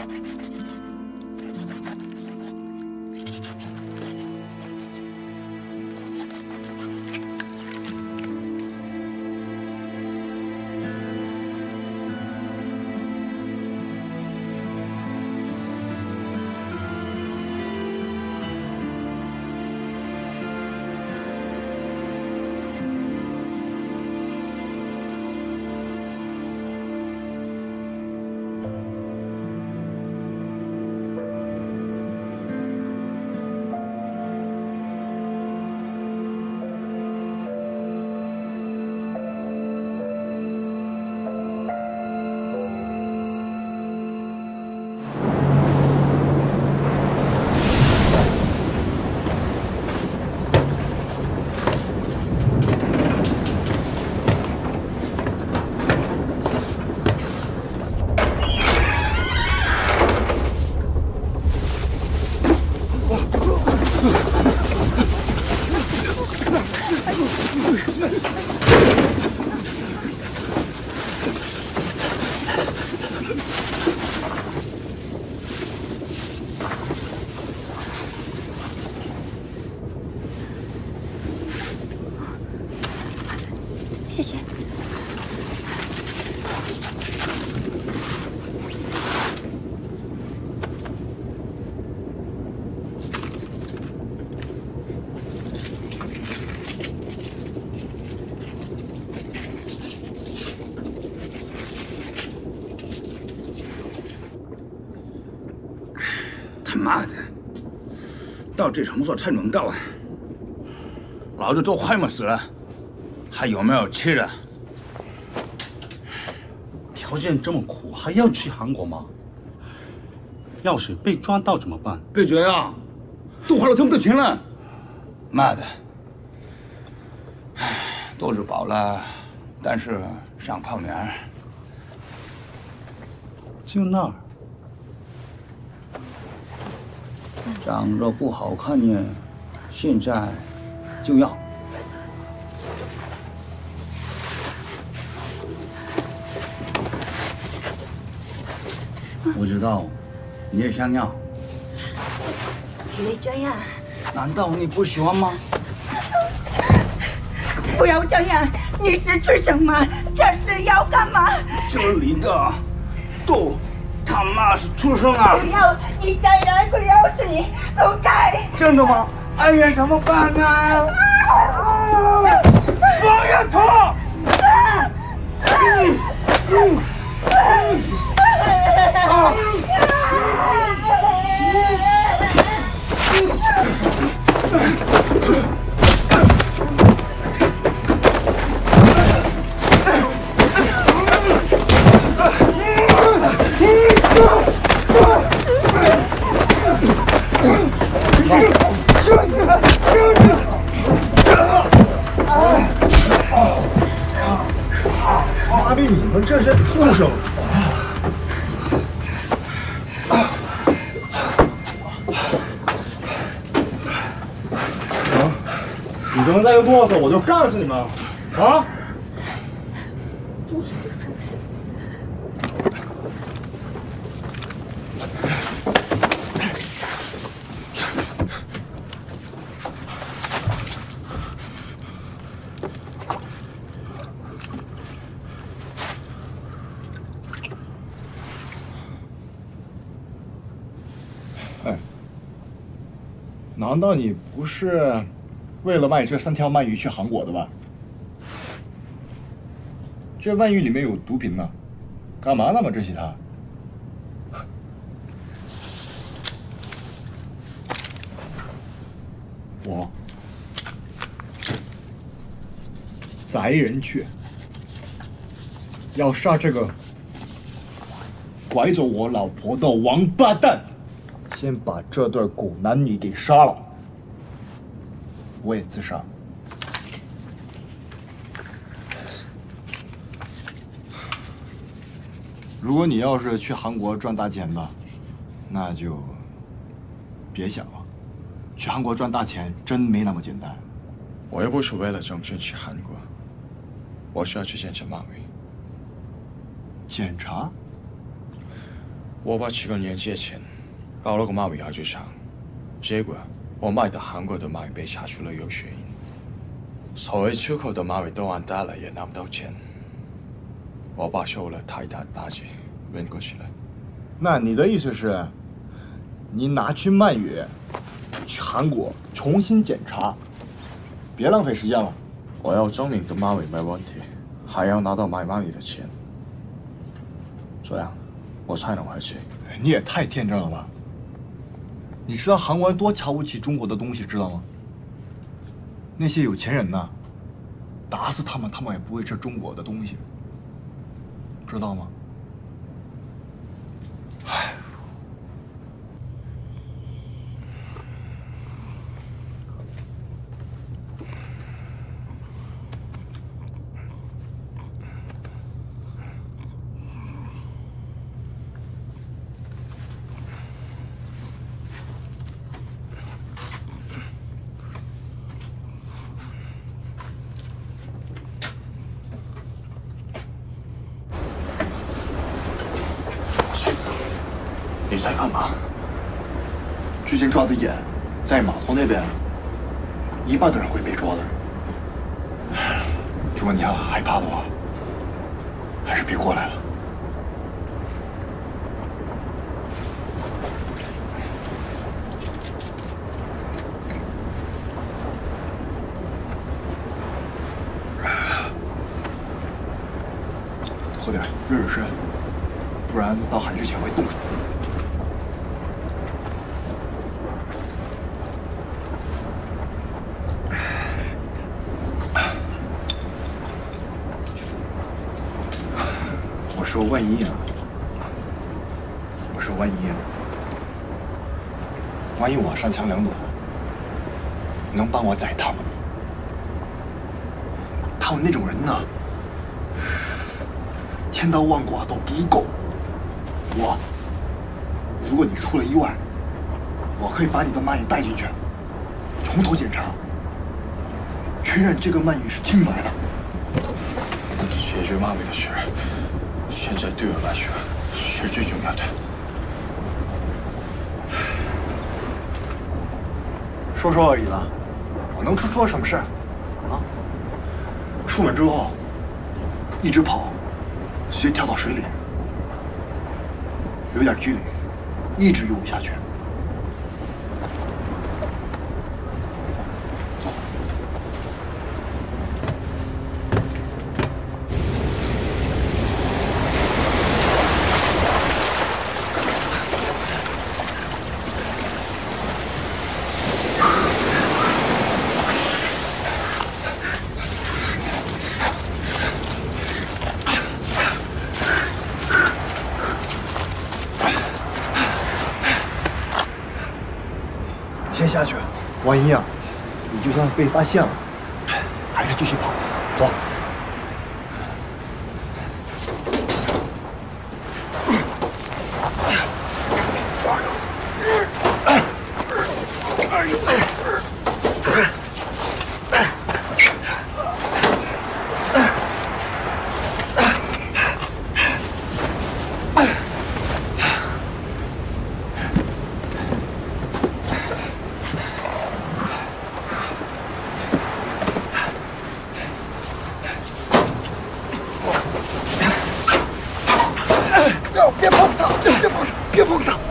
谢谢。 他妈的，到这什么时候才能到啊？老子都快么死了，还有没有吃的？ 条件这么苦，还要去韩国吗？要是被抓到怎么办？ 被绝啊！都花了这么多钱了，妈的！唉，肚子饱了，但是想泡娘。 就那儿。 长得不好看呢，现在就要。我知道，你也想要。 别这样！ 难道你不喜欢吗？ 不要这样！你是吃什么？这是要干嘛？ 这里的都他妈是畜生啊！ 不要！你再来，不要是你，走开！ 真的吗？哎呀，怎么办啊？放下头！ 妈逼！你们这些畜生！你们再用哆嗦，我就干死你们！啊！哎，难道你不是为了卖这3条鳗鱼去韩国的吧？这鳗鱼里面有毒品呢，干嘛那么珍惜它？我宰人去，要杀这个拐走我老婆的王八蛋，先把这对狗男女给杀了，我也自杀。如果你要是去韩国赚大钱的，那就别想了。去韩国赚大钱真没那么简单。 我又不是为了挣钱去韩国，我需要去检查鳗鱼。 检查？ 我把7个年借钱，搞了个贸易海剧场，结果我卖的韩国的贸易被查出了有血印，所谓出口的贸易都完蛋了，也拿不到钱。我爸受了太大的打击，晕过去了。 那你的意思是，你拿去鳗鱼，去韩国重新检查，别浪费时间了。 我要证明的贸易没问题，还要拿到买贸易的钱，这样我才能回去。 你也太天真了吧！你知道韩国人多瞧不起中国的东西，知道吗？那些有钱人呐，打死他们，他们也不会吃中国的东西，知道吗？唉。 你在干嘛？ 之前抓的野，在码头那边，一半的人会被抓的。如果你要害怕的话，还是别过来了。喝点热水，不然到海之前会冻死。我说万一啊，万一我3枪2短，能帮我宰他们吗？他们那种人呢，千刀万剐都不够。如果你出了意外，我可以把你的鳗鱼带进去，从头检查，确认这个鳗鱼是清白的。 解决贸易的事，现在对我来说是最重要的。 说而已了，我能出什么事啊？出门之后，一直跑，直接跳到水里，有点距离，一直游不下去。走。先下去，万一啊，你就算被发现了，还是继续跑。走。别碰他！别碰他！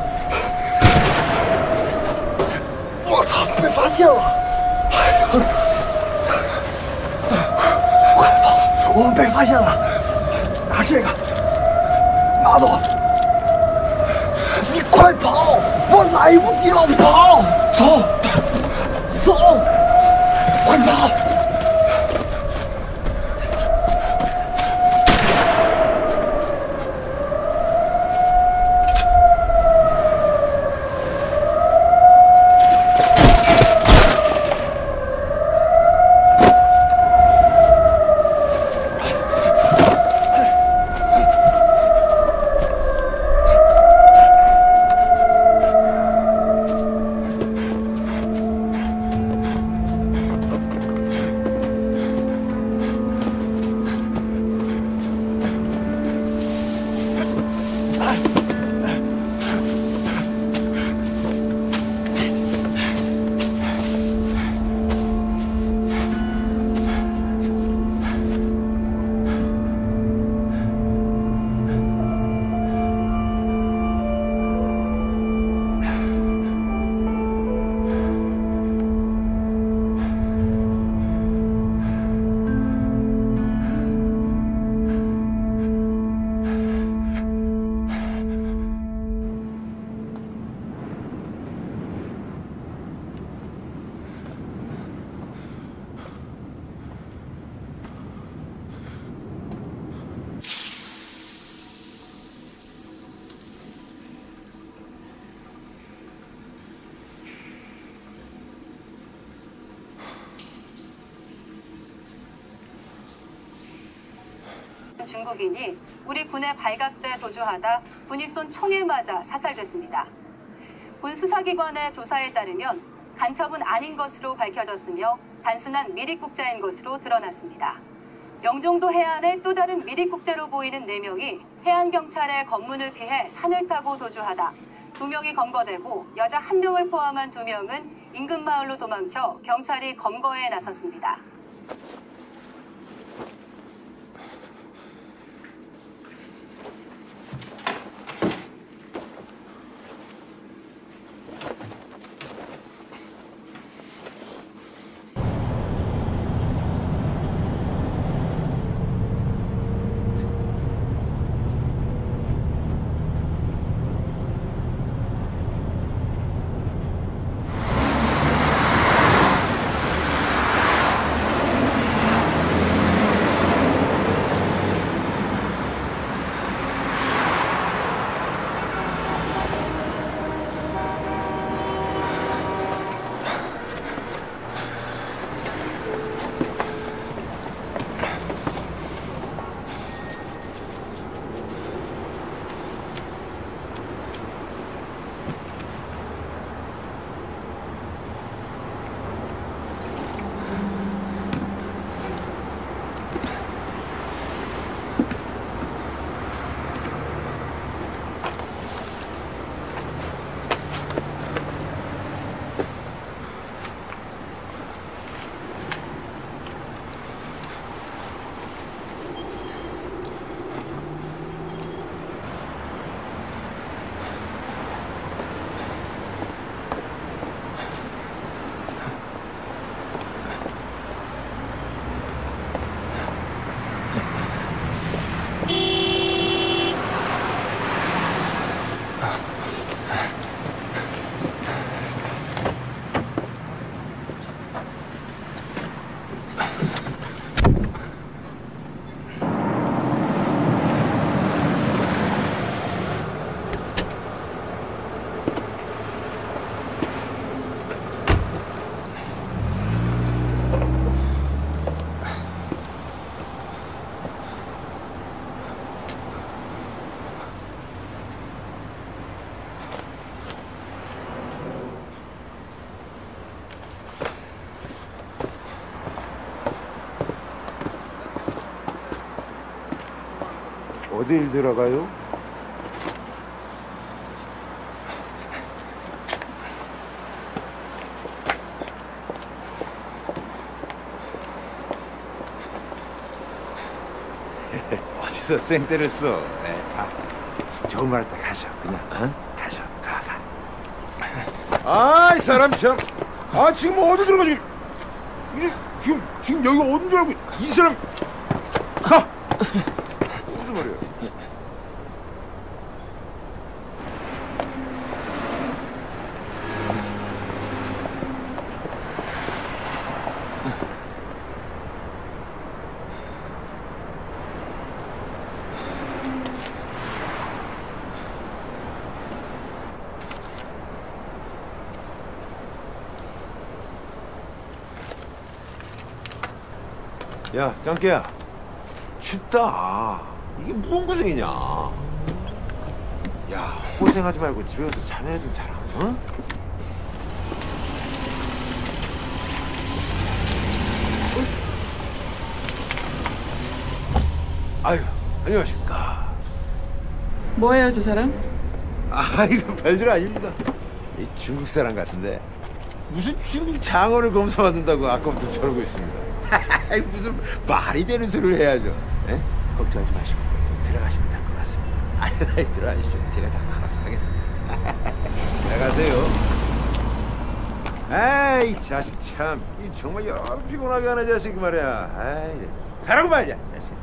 我操！被发现了！哎呀！快跑！我们被发现了！拿这个，拿走！你快跑！我来不及了，跑！走！快跑！ 중국인이 우리 군에 발각돼 도주하다 군이 쏜 총에 맞아 사살됐습니다. 군 수사기관의 조사에 따르면 간첩은 아닌 것으로 밝혀졌으며 단순한 미립국자인 것으로 드러났습니다. 영종도 해안의 또 다른 미립국자로 보이는 4명이 해안경찰의 검문을 피해 산을 타고 도주하다 2명이 검거되고 여자 1명을 포함한 2명은 인근 마을로 도망쳐 경찰이 검거에 나섰습니다. 어딜 들어가요? 어디서 생떼를 써? 네, 가. 좋은 말 했다 가셔. 그냥 가셔. 가. 아, 이 사람 참. 아, 지금 어디 들어가 지금 여기가 어딘 줄 알고 이 사람 가. 무슨 말이야? 야, 짱깨야. 춥다. 이게 무슨 고생이냐. 야, 고생하지 말고 집에 가서 잠이나 좀 자라. 응? 아유, 안녕하십니까. 뭐예요, 저 사람? 아, 이거 별줄 아닙니다. 이 중국 사람 같은데 무슨 중국 장어를 검사받는다고 아까부터 저러고 있습니다. 무슨 말이 되는 소리를 해야죠. 에? 걱정하지 마시고 들어가시면 될 것 같습니다. 아이, 들어가시죠. 제가 다 알아서 하겠습니다. 들어가세요. 아이, 자식 참. 정말 여러 피곤하게 하는 자식 말이야. 아이, 가라고 말이야, 자식.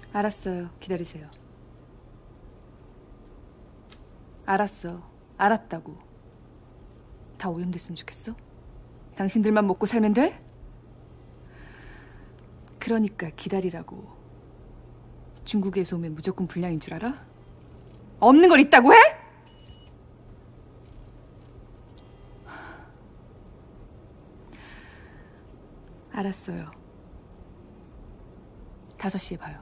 알았어요. 기다리세요. 알았어. 알았다고. 다 오염됐으면 좋겠어? 당신들만 먹고 살면 돼? 그러니까 기다리라고. 중국에서 오면 무조건 불량인 줄 알아? 없는 걸 있다고 해? 알았어요. 5시에 봐요.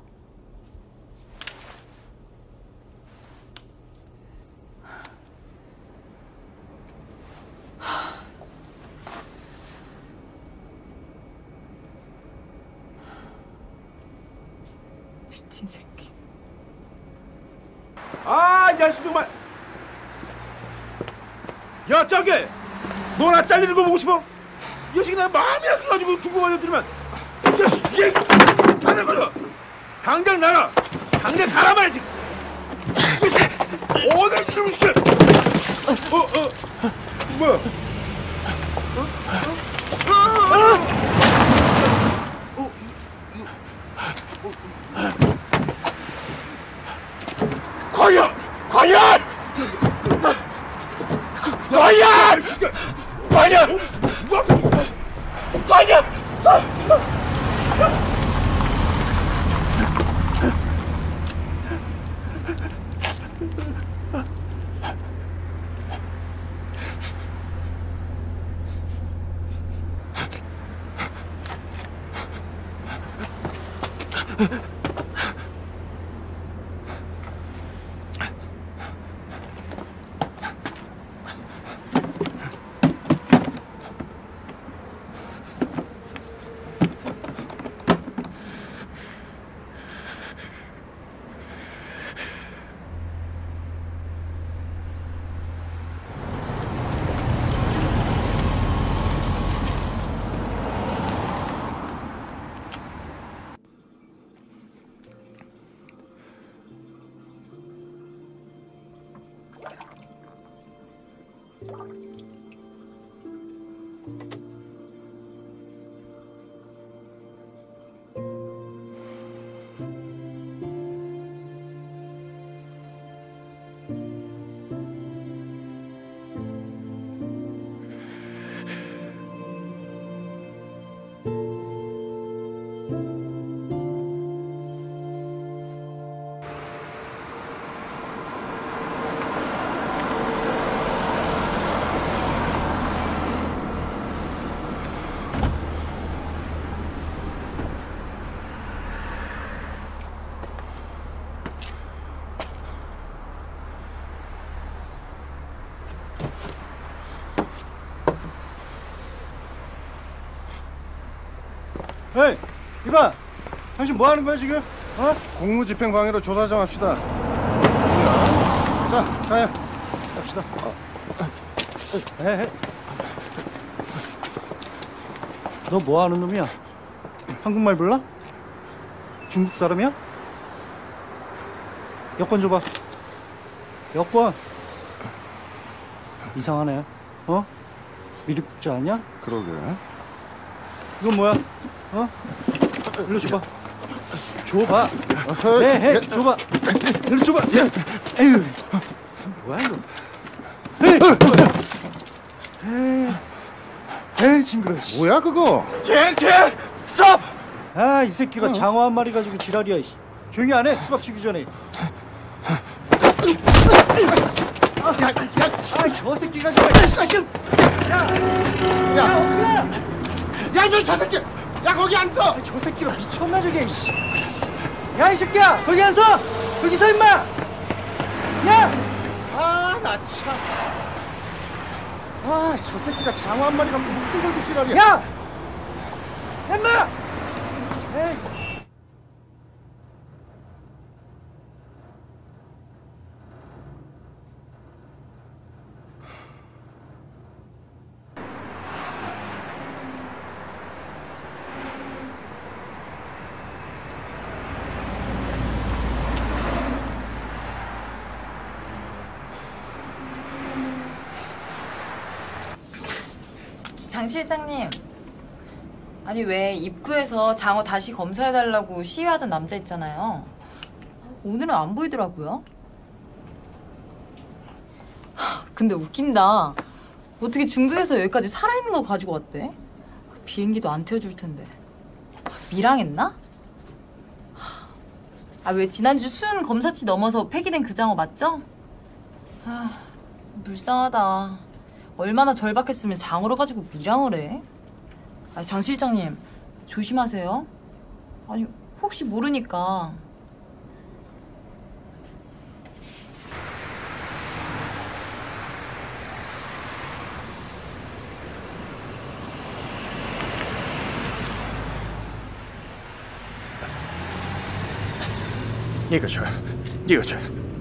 미친 새끼. 아, 이 자식 정말. 야, 짜게. 너 나 잘리는 거 보고 싶어? 이 자식이 나 마음이 약해가지고 두고 가려 들으면 이 자식 얘 하는 거야. 당장 나가. 당장 가라 말이지. 이 자식 어딜 이러고 시켜. 뭐야? 과연! 과연! 과연! 과연! 과연! 에이, 이봐! 당신 뭐 하는 거야, 지금? 어? 공무집행방해로 조사 좀 합시다. 자, 가요. 갑시다. 에이. 너 뭐 하는 놈이야? 한국말 몰라? 중국 사람이야? 여권 줘봐. 여권. 이상하네. 어? 미륵 국자 아니야? 그러게. 이건 뭐야? 어? 일로 줘봐. 줘봐. 네, 줘봐. 일로 줘봐. 에휴. 뭐야 이거? 에이, 징그러. 뭐야 그거? 스톱! 아, 이 새끼가 장어 한 마리 가지고 지랄이야. 조용히 안 해. 수갑 치기 전에. 저 새끼가 야, 너 저 새끼! 야, 거기 앉아! 저 새끼가 미쳤나 저게. 야, 이 새끼야, 거기 앉아. 거기서 임마. 야! 아, 나 참. 아, 저 새끼가 장어 한 마리가 무슨 걸고 지랄이야? 야! 임마! 에이. 장 실장님, 아니 왜 입구에서 장어 다시 검사해달라고 시위하던 남자 있잖아요. 오늘은 안 보이더라고요. 근데 웃긴다. 어떻게 중국에서 여기까지 살아있는 거 가지고 왔대? 비행기도 안 태워줄 텐데. 밀항했나? 왜 지난주 수은 검사치 넘어서 폐기된 그 장어 맞죠? 불쌍하다. 얼마나 절박했으면 장어를 가지고 밀항을 해? 장 실장님, 조심하세요. 아니, 혹시 모르니까. 呢個場，呢個場。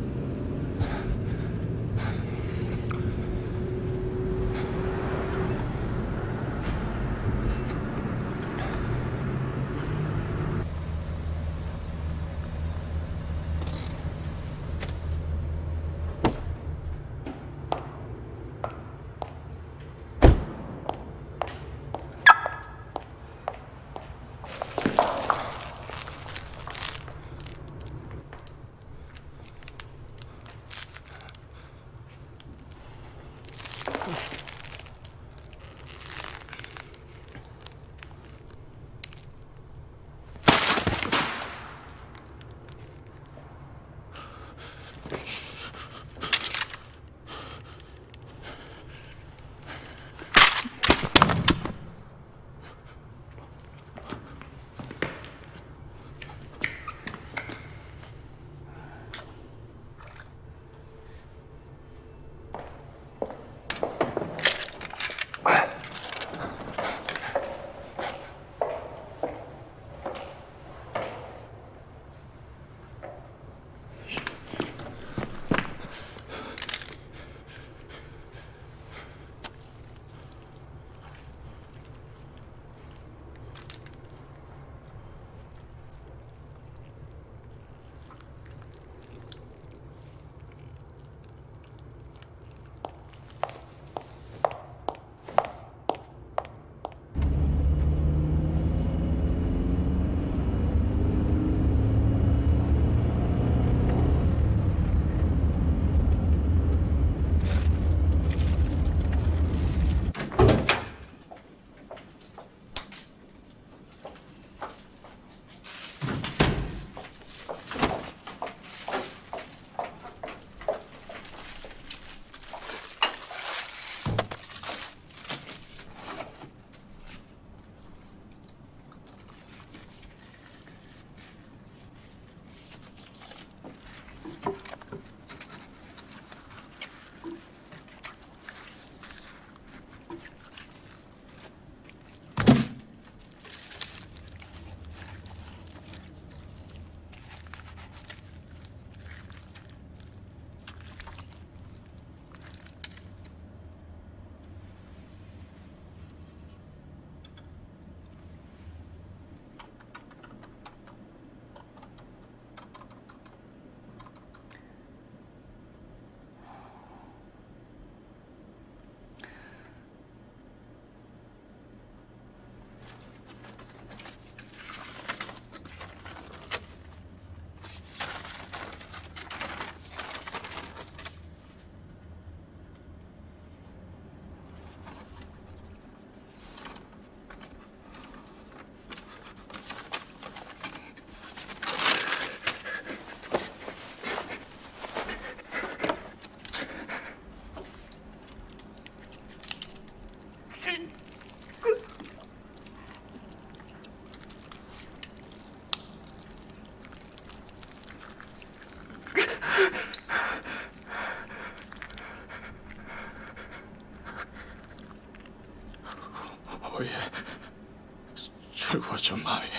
我也吃过这蚂蚁。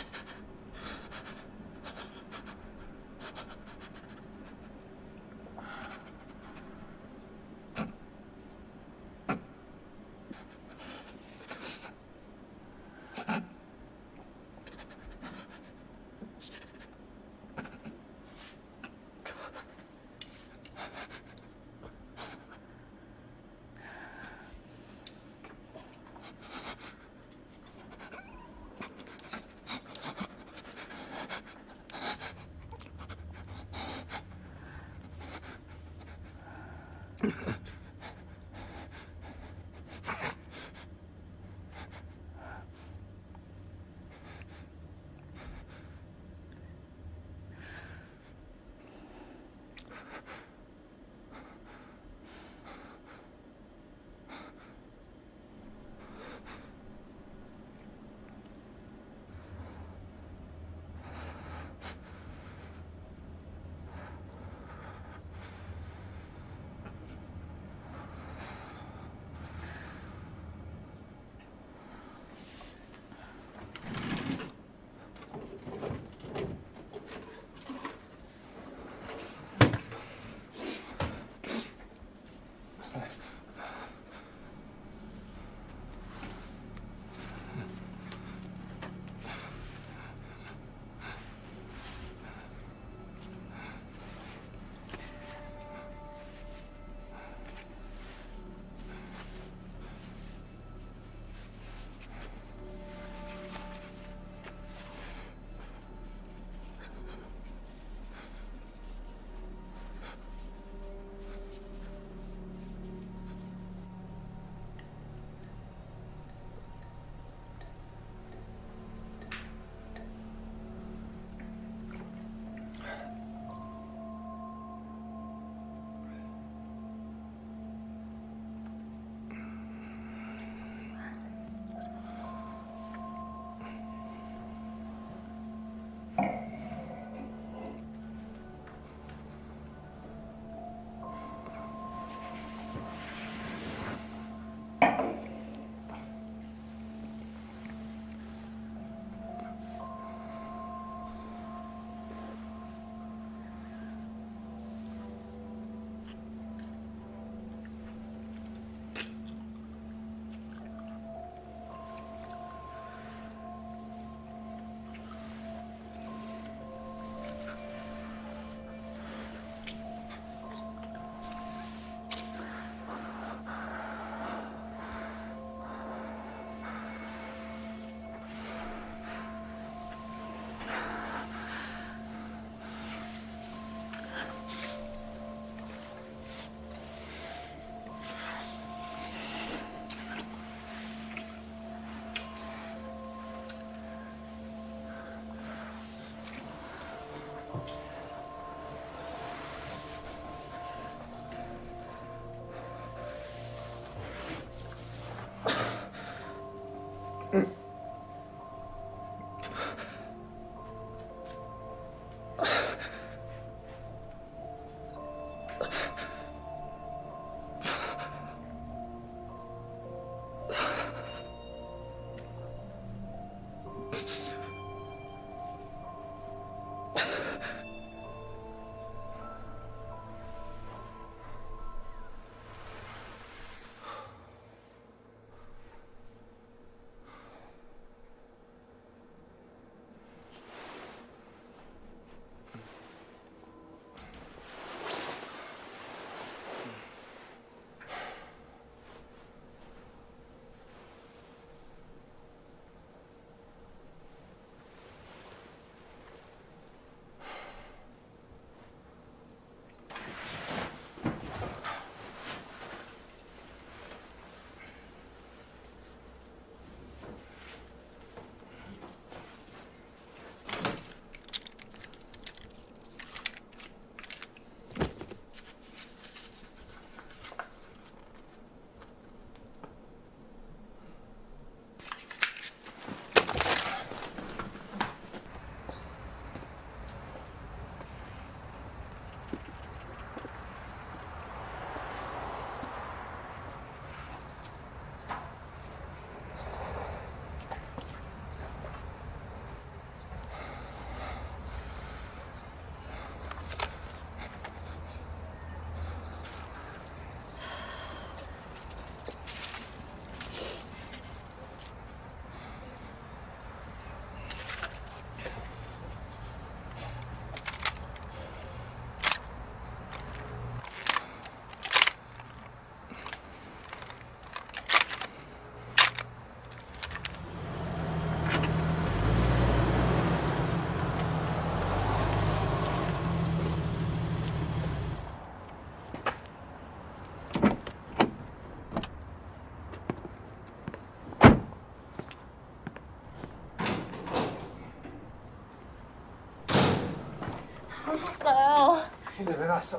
오셨어요. 집에 왜 갔어?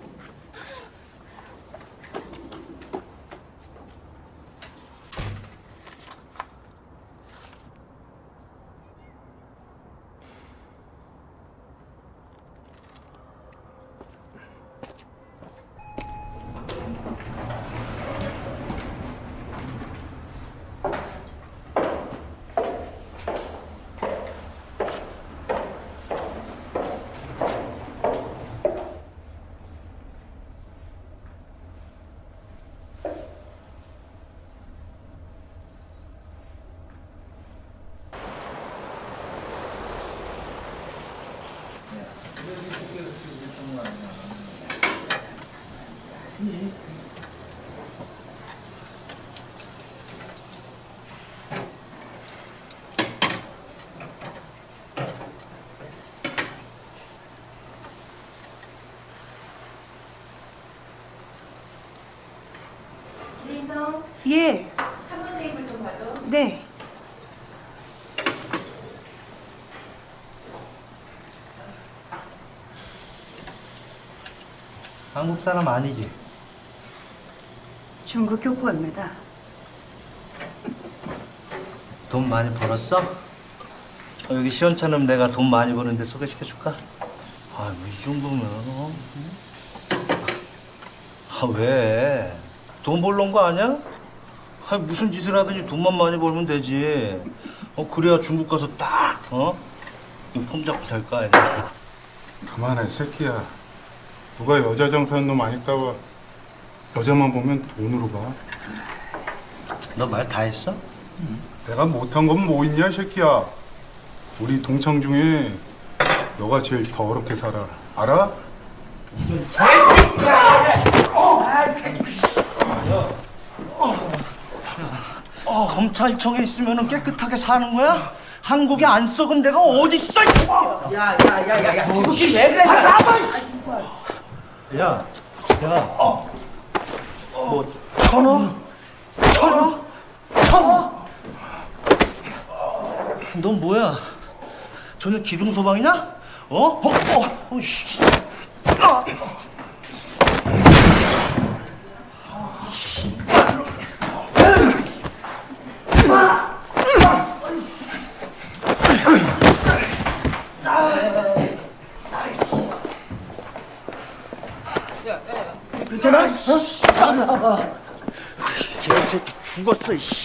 예. 한번 테이블 좀 봐줘. 네. 한국 사람 아니지? 중국 교포입니다. 돈 많이 벌었어? 여기 시원찮으면 내가 돈 많이 버는데 소개시켜줄까? 아, 뭐 이 정도면 아, 왜? 돈 벌러 온 거 아니야? 아, 무슨 짓을 하든지 돈만 많이 벌면 되지. 그래야 중국 가서 딱 이거 폼 잡고 살 거 아니야. 그만해, 새끼야. 누가 여자 장사하는 놈 아닐까 봐 여자만 보면 돈으로 봐. 너 말 다 했어? 내가 못한 건 뭐 있냐, 새끼야. 우리 동창 중에 너가 제일 더럽게 살아. 알아? 검찰청에 있으면 깨끗하게 사는 거야? 한국에 안 썩은 데가 어딨어? 야야야야야 지구끼리 왜 그래? 야, 뭐 1,000원? 1,000원? 1,000원? 넌 뭐야? 저녁 기둥 소방이냐? 씨. 괜찮아? 개새끼 죽었어, 씨.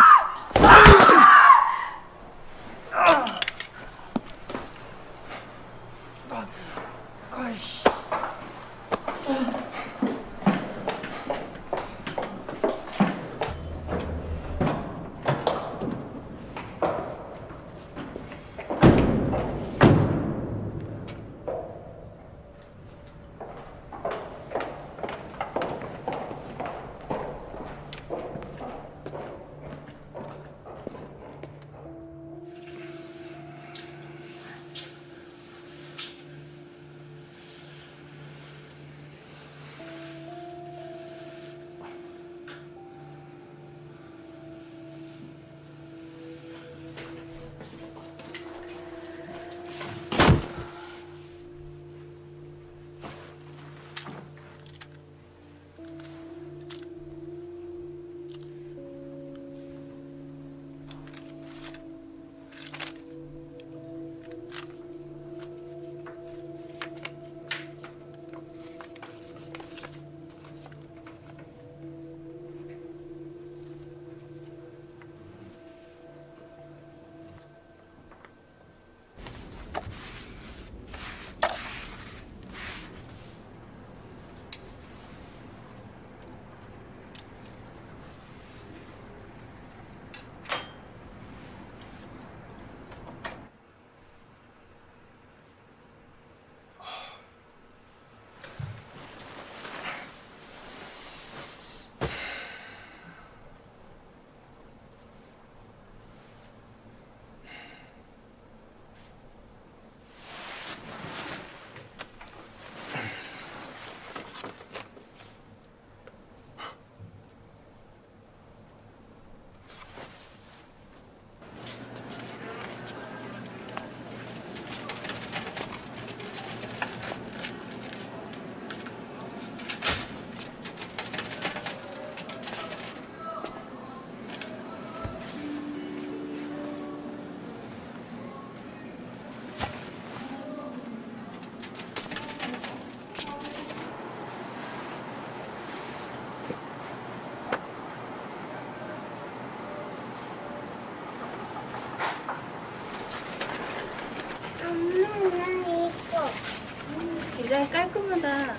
디자인 깔끔하다.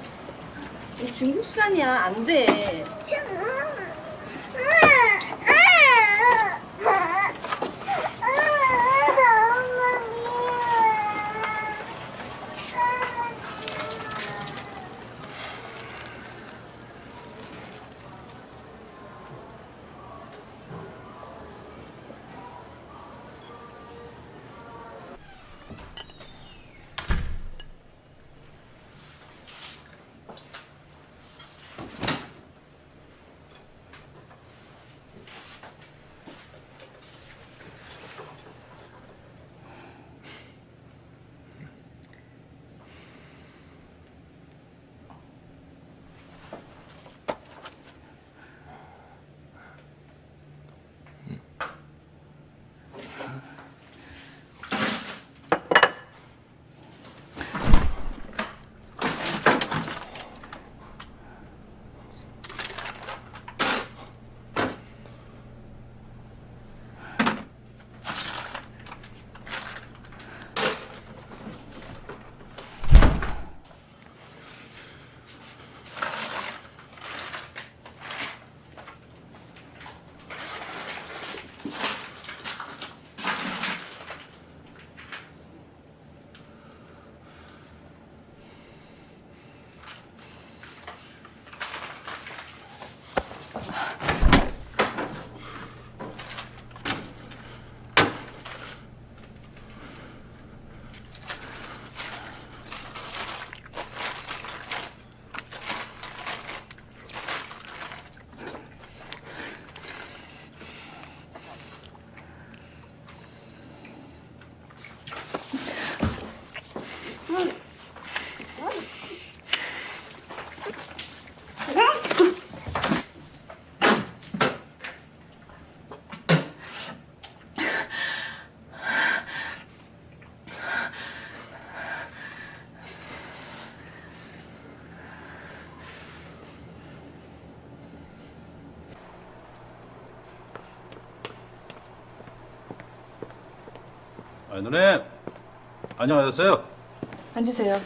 이거 중국산이야. 안 돼. 누님, 안녕하세요. 앉으세요.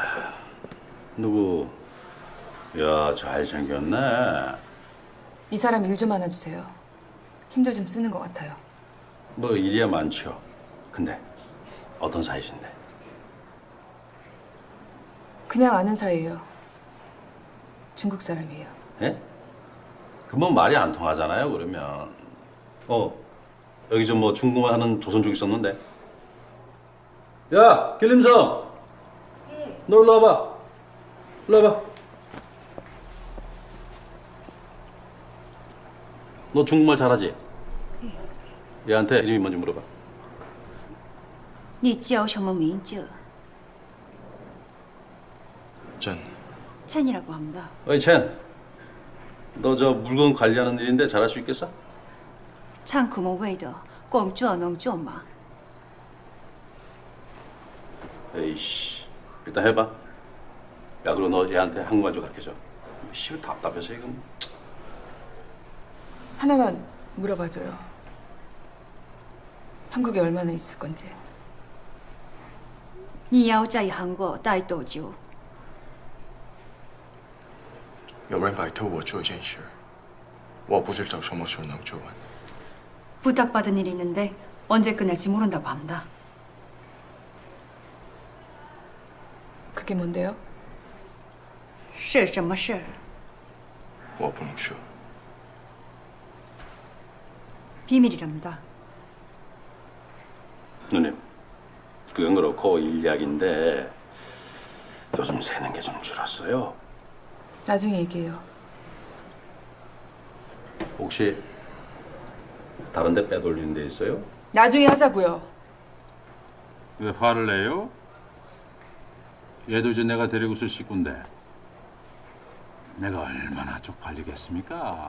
누구? 야, 잘생겼네. 이 사람 일 좀 안아주세요. 힘도 좀 쓰는 것 같아요. 뭐 일이야 많죠. 근데 어떤 사이신데? 그냥 아는 사이예요. 중국 사람이에요. 예? 그뭐 말이 안 통하잖아요. 그러면 여기 좀 뭐 중국말 하는 조선족 있었는데. 야, 길림성. 너 일로 와봐. 일로 와봐. 너 중국말 잘하지? 얘한테 이름이 뭔지 물어봐. 你叫什么名字? 전. 첸이라고 합니다. 어이 첸. 너 저 물건 관리하는 일인데 잘할 수 있겠어? 唱苦么味的工作能做吗? 에이씨. 일단 해봐. 야, 그리고 너 얘한테 한국말 좀 가르쳐줘. 씨, 답답해서 이건. 하나만 물어봐줘요. 한국에 얼마나 있을 건지. 你要在韩国待多久? 有人拜托我做一件事，我不知道什么时候能做完。 부탁받은 일이 있는데 언제 끝날지 모른다고 합니다. 그게 뭔데요? 是什么事? 我不能说。 비밀이랍니다. 누님, 그건 그렇고 일 이야기인데 요즘 새는 게 좀 줄었어요. 나중에 얘기해요. 혹시 다른 데 빼돌리는 데 있어요? 나중에 하자고요. 왜 화를 내요? 얘도 이제 내가 데리고 쓸 식구인데 내가 얼마나 쪽팔리겠습니까?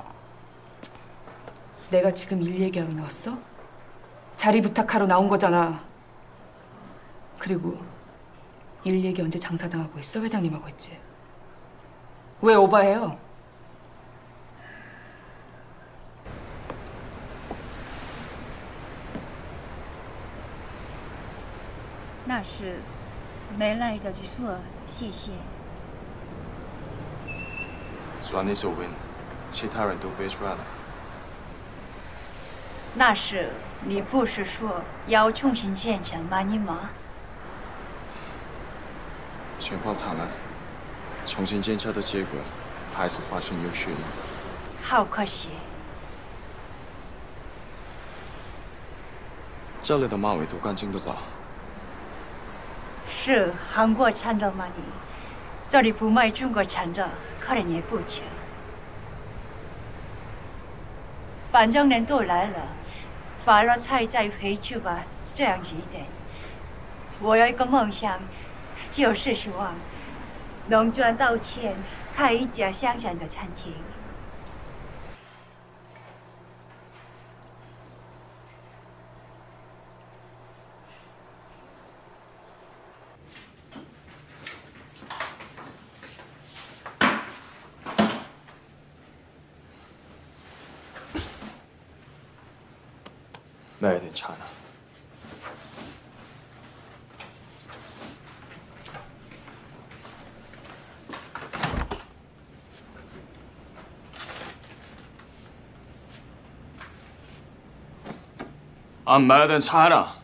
내가 지금 일 얘기하러 나왔어? 자리 부탁하러 나온 거잖아. 그리고 일 얘기 언제 장 사장하고 있어? 회장님하고 했지. 왜 오바해요? 那是没来得及说谢谢。 算你手稳，其他人都别出来了。 那是你不是说要重新建成吗？你吗？ 钱包谈了，重新检测的结果还是发现有血印。 好可惜。 这里的马尾都干净的吧？ 是韩国产的吗？你这里不卖中国产的，客人也不吃。反正人都来了。 发了财再回去吧，这样子一点。我有一个梦想，就是希望能赚到钱，开一家香港的餐厅。 那有点差了。啊，买有点差了。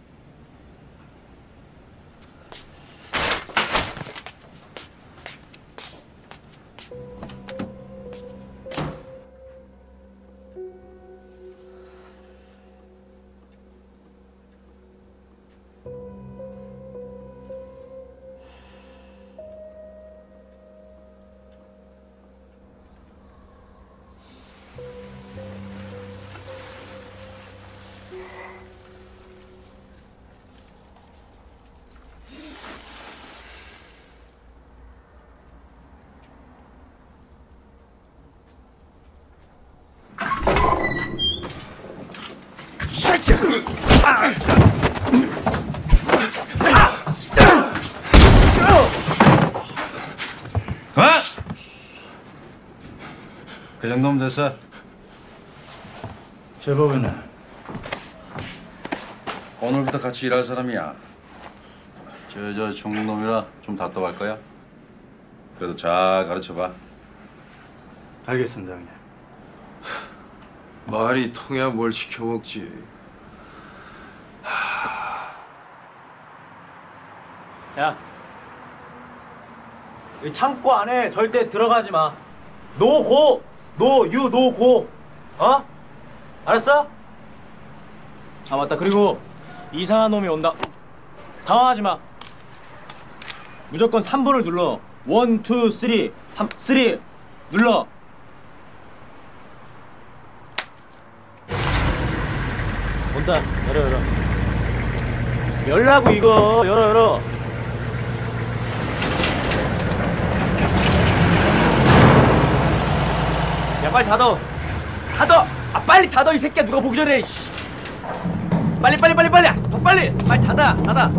그만! 그 정도면 됐어. 제법이네. 오늘부터 같이 일할 사람이야. 저 중국놈이라 좀 답답할 거야. 그래도 잘 가르쳐봐. 알겠습니다, 형님. 말이 통해야 뭘 시켜먹지. 야, 이 창고 안에 절대 들어가지 마. 노고, 노유, 노고. 어? 알았어? 아 맞다. 그리고 이상한 놈이 온다. 당황하지 마. 무조건 3번을 눌러. 1, 2, 3. 3 눌러. 온다. 열어. 열라고 이거. 열어. 야 빨리 닫어. 아 빨리 닫어 이 새끼야. 누가 보기 전에. 빨리 닫아.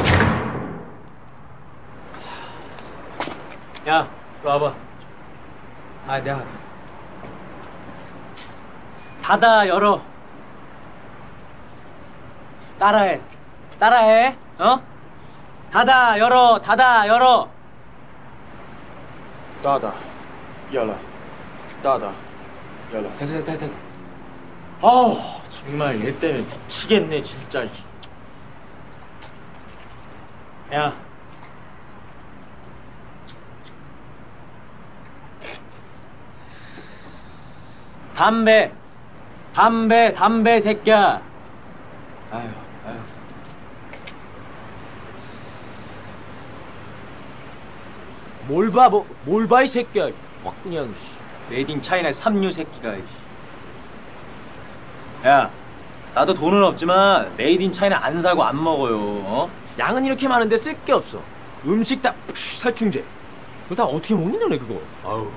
야 이리 와봐. 아 내가 닫아 열어. 따라해. 어? 닫아 열어. 닫아 열어. 됐어. 아우 정말 얘 때문에 미치겠네 진짜. 야 담배 새끼야. 아유. 뭘 봐 이 새끼야. 확 그냥 메이드 인 차이나 삼류 새끼가. 야 나도 돈은 없지만 메이드 인 차이나 안 사고 안 먹어요. 어? 양은 이렇게 많은데 쓸 게 없어. 음식 다 살충제. 그거 다 어떻게 먹는 거네 그거. 아우.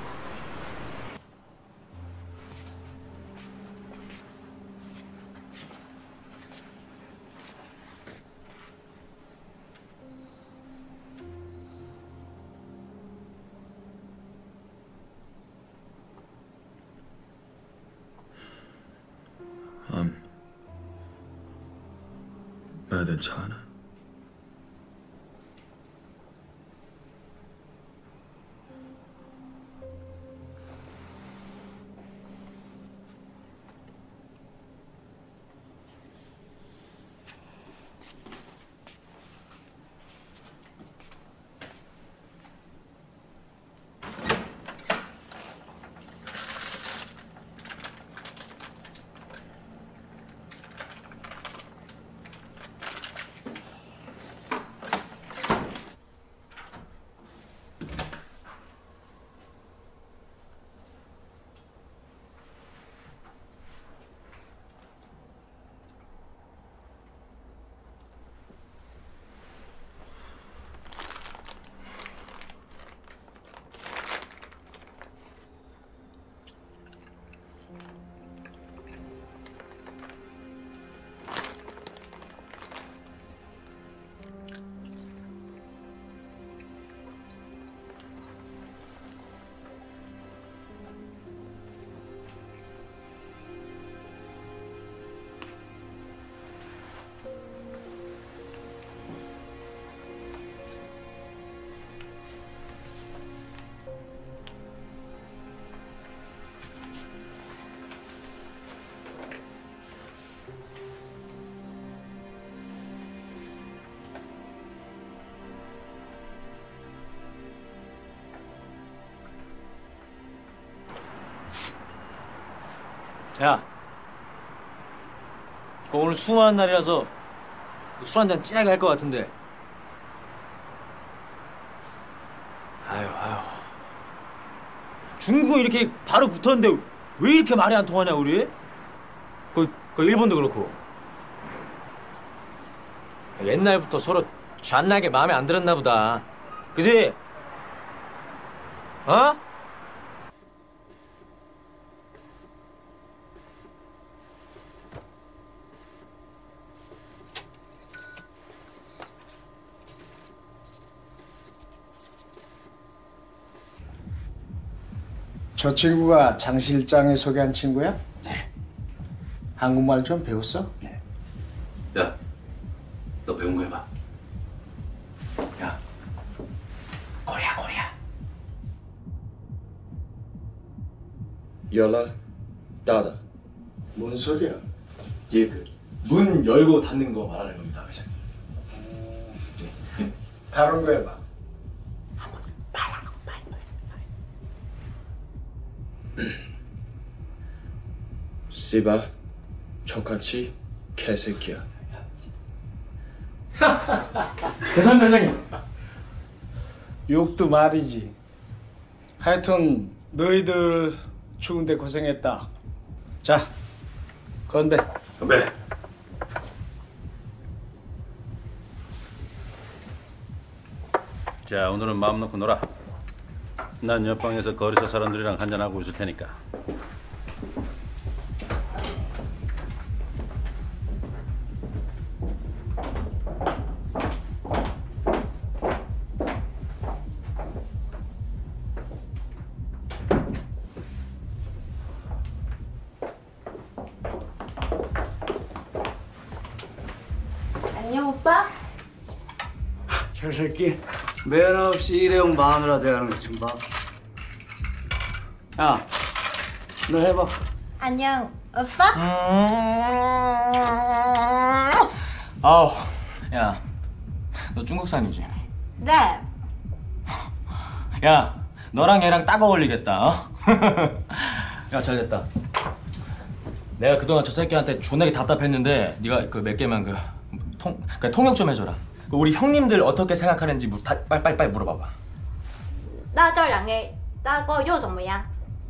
买点茶呢。 야, 오늘 수많은 날이라서 술 한잔 진하게 할 것 같은데. 아유. 중국은 이렇게 바로 붙었는데 왜 이렇게 말이 안 통하냐 우리? 그 일본도 그렇고. 옛날부터 서로 잣나게 마음에 안 들었나 보다. 그지? 어? 저 친구가 장 실장이 소개한 친구야? 네. 한국말 좀 배웠어? 야, 열어 닫아. 뭔 소리야? 이게 문 열고 닫는 거 말하는 겁니다, 회장. 다른 거 해봐. 씨바, 저같이 개새끼야. 죄송합니다, 회장님. 욕도 말이지. 하여튼 너희들 추운데 고생했다. 자, 건배. 건배. 자, 오늘은 마음 놓고 놀아. 난 옆방에서 거리서 사람들이랑 한잔하고 있을 테니까. 안녕 오빠. 저 새끼 매너 없이 일회용 마누라 대하는 거 좀 봐. 야, 너 해봐. 안녕 오빠. 아우, 야, 너 중국산이지? 네. 야, 너랑 얘랑 딱 어울리겠다. 어? 야, 잘됐다. 내가 그동안 저 새끼한테 존나게 답답했는데 네가 그 몇 개만 통역 좀 해줘라. 우리 형님들 어떻게 생각하는지 빨리 물어봐봐. 那这两个大哥又怎么样？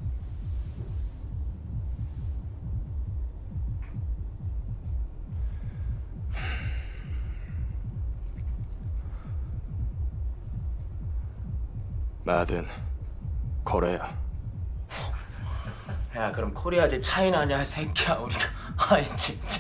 뭐든 코리아. 야, 그럼 코리아지 차이나냐, 새끼야 우리가. 아이 진짜.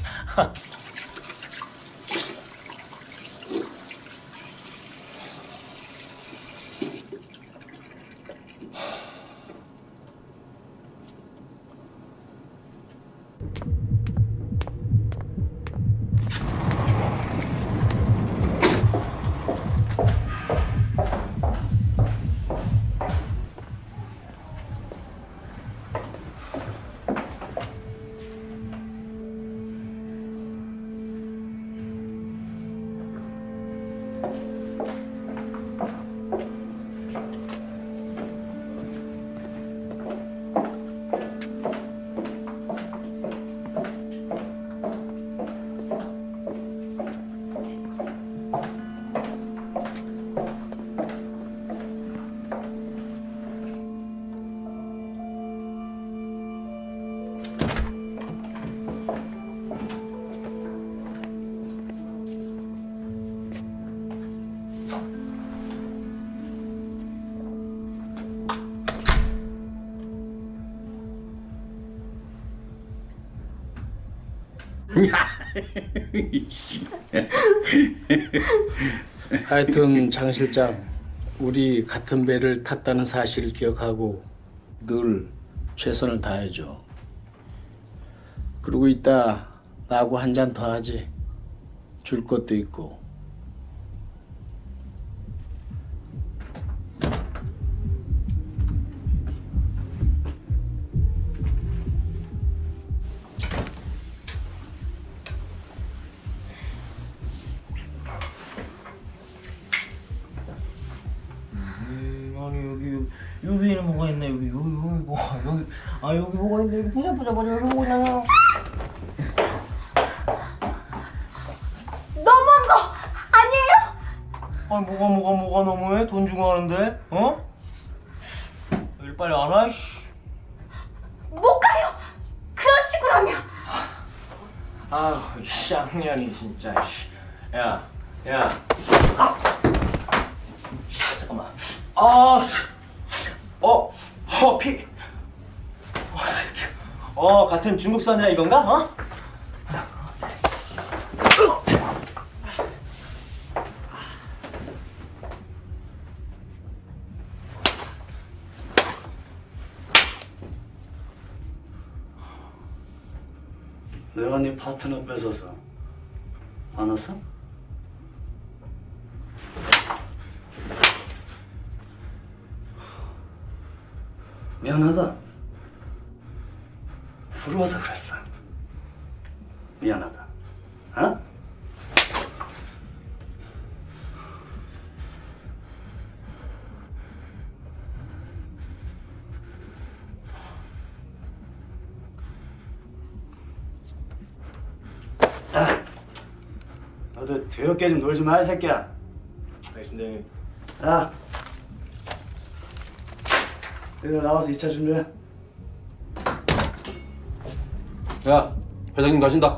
하여튼 장 실장, 우리 같은 배를 탔다는 사실을 기억하고 늘 최선을 다해줘. 그리고 이따 나하고 한 잔 더 하지. 줄 것도 있고. 여기에는 뭐가 있나? 여기 뭐가 여기 여기 뭐가 있나? 여기 보자 여기 뭐가 있나? 너무한 거 아니에요? 아니 뭐가 너무해? 돈 주고 하는데? 어? 일 빨리 안 와? 씨. 못 가요. 그런 식으로 하면. 아우 쌍년이 진짜. 야. 잠깐만. 피. 같은 중국산이라 이건가? 어? 내가 네 파트너 뺏어서 안 왔어? 미안하다. 부러워서 그랬어. 미안하다. 어? 너도 더럽게 좀 놀지 마, 이 새끼야. 알겠습니다. 야, 너희들 나와서 2차 준비해. 야, 회장님 가신다.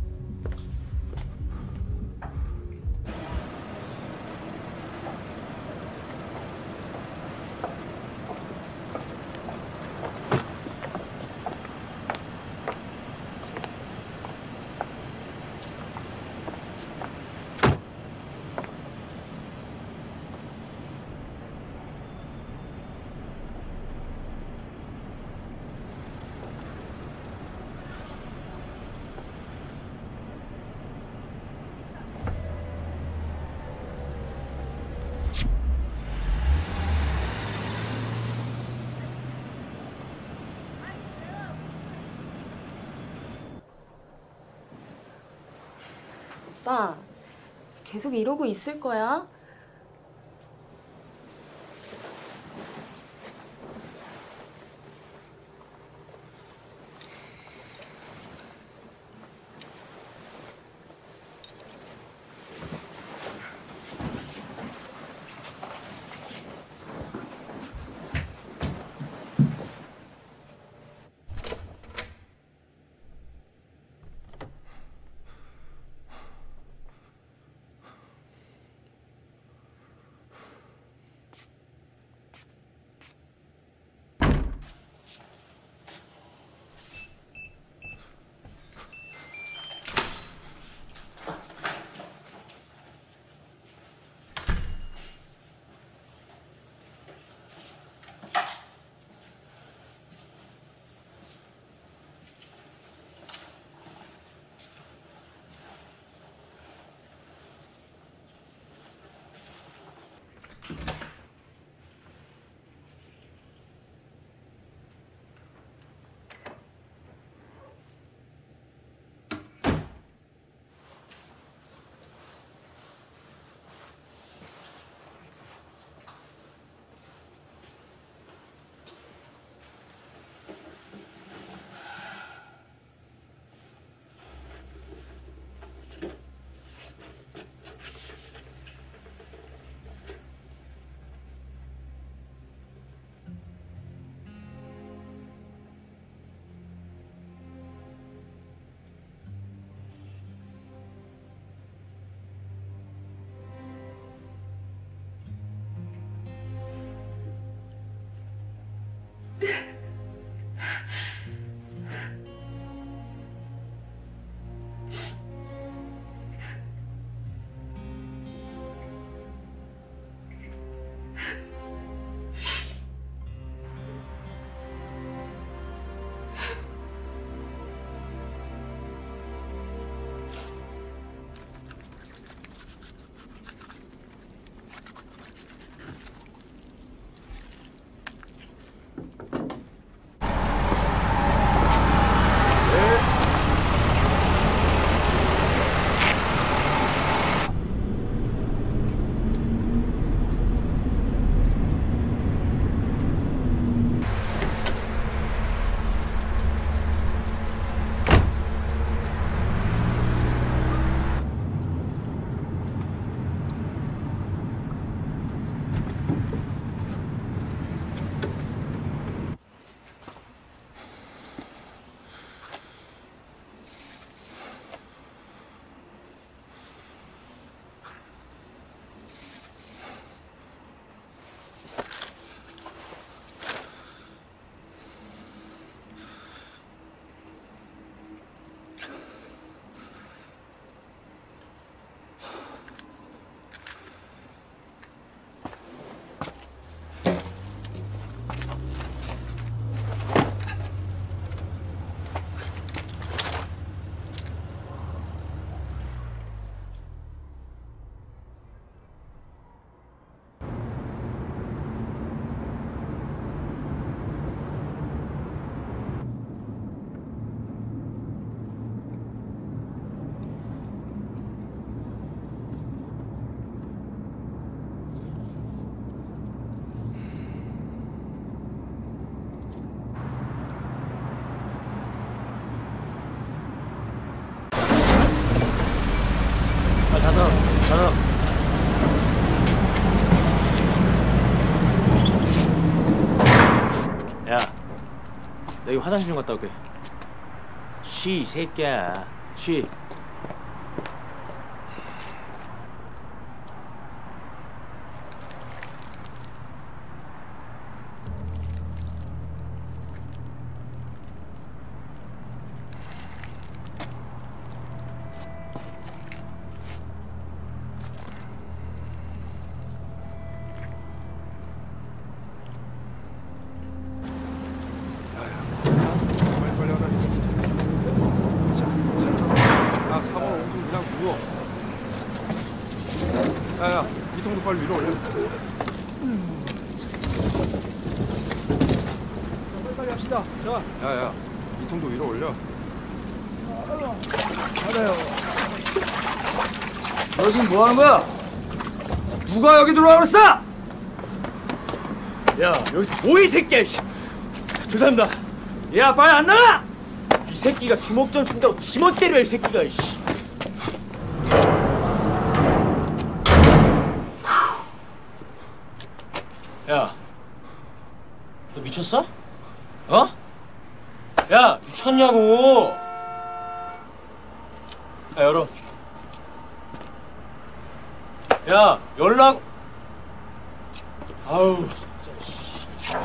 오빠, 계속 이러고 있을 거야? 여기 화장실 좀 갔다 올게. 쉬, 이 새끼야. 쉬. 야야, 이 통도 빨리 위로 올려. 빨리 합시다. 자. 야야, 이 통도 위로 올려. 맞아요. 너 지금 뭐 하는 거야? 누가 여기 들어와 그랬어? 야, 여기서 뭐이 새끼야, 씨. 죄송합니다. 야, 빨리 안 나가! 이 새끼가 주먹 좀 쓴다고 지멋 때려, 이 새끼가, 씨. 야, 너 미쳤어? 어? 야, 미쳤냐고! 야, 열어. 야, 연락. 아우, 진짜, 씨.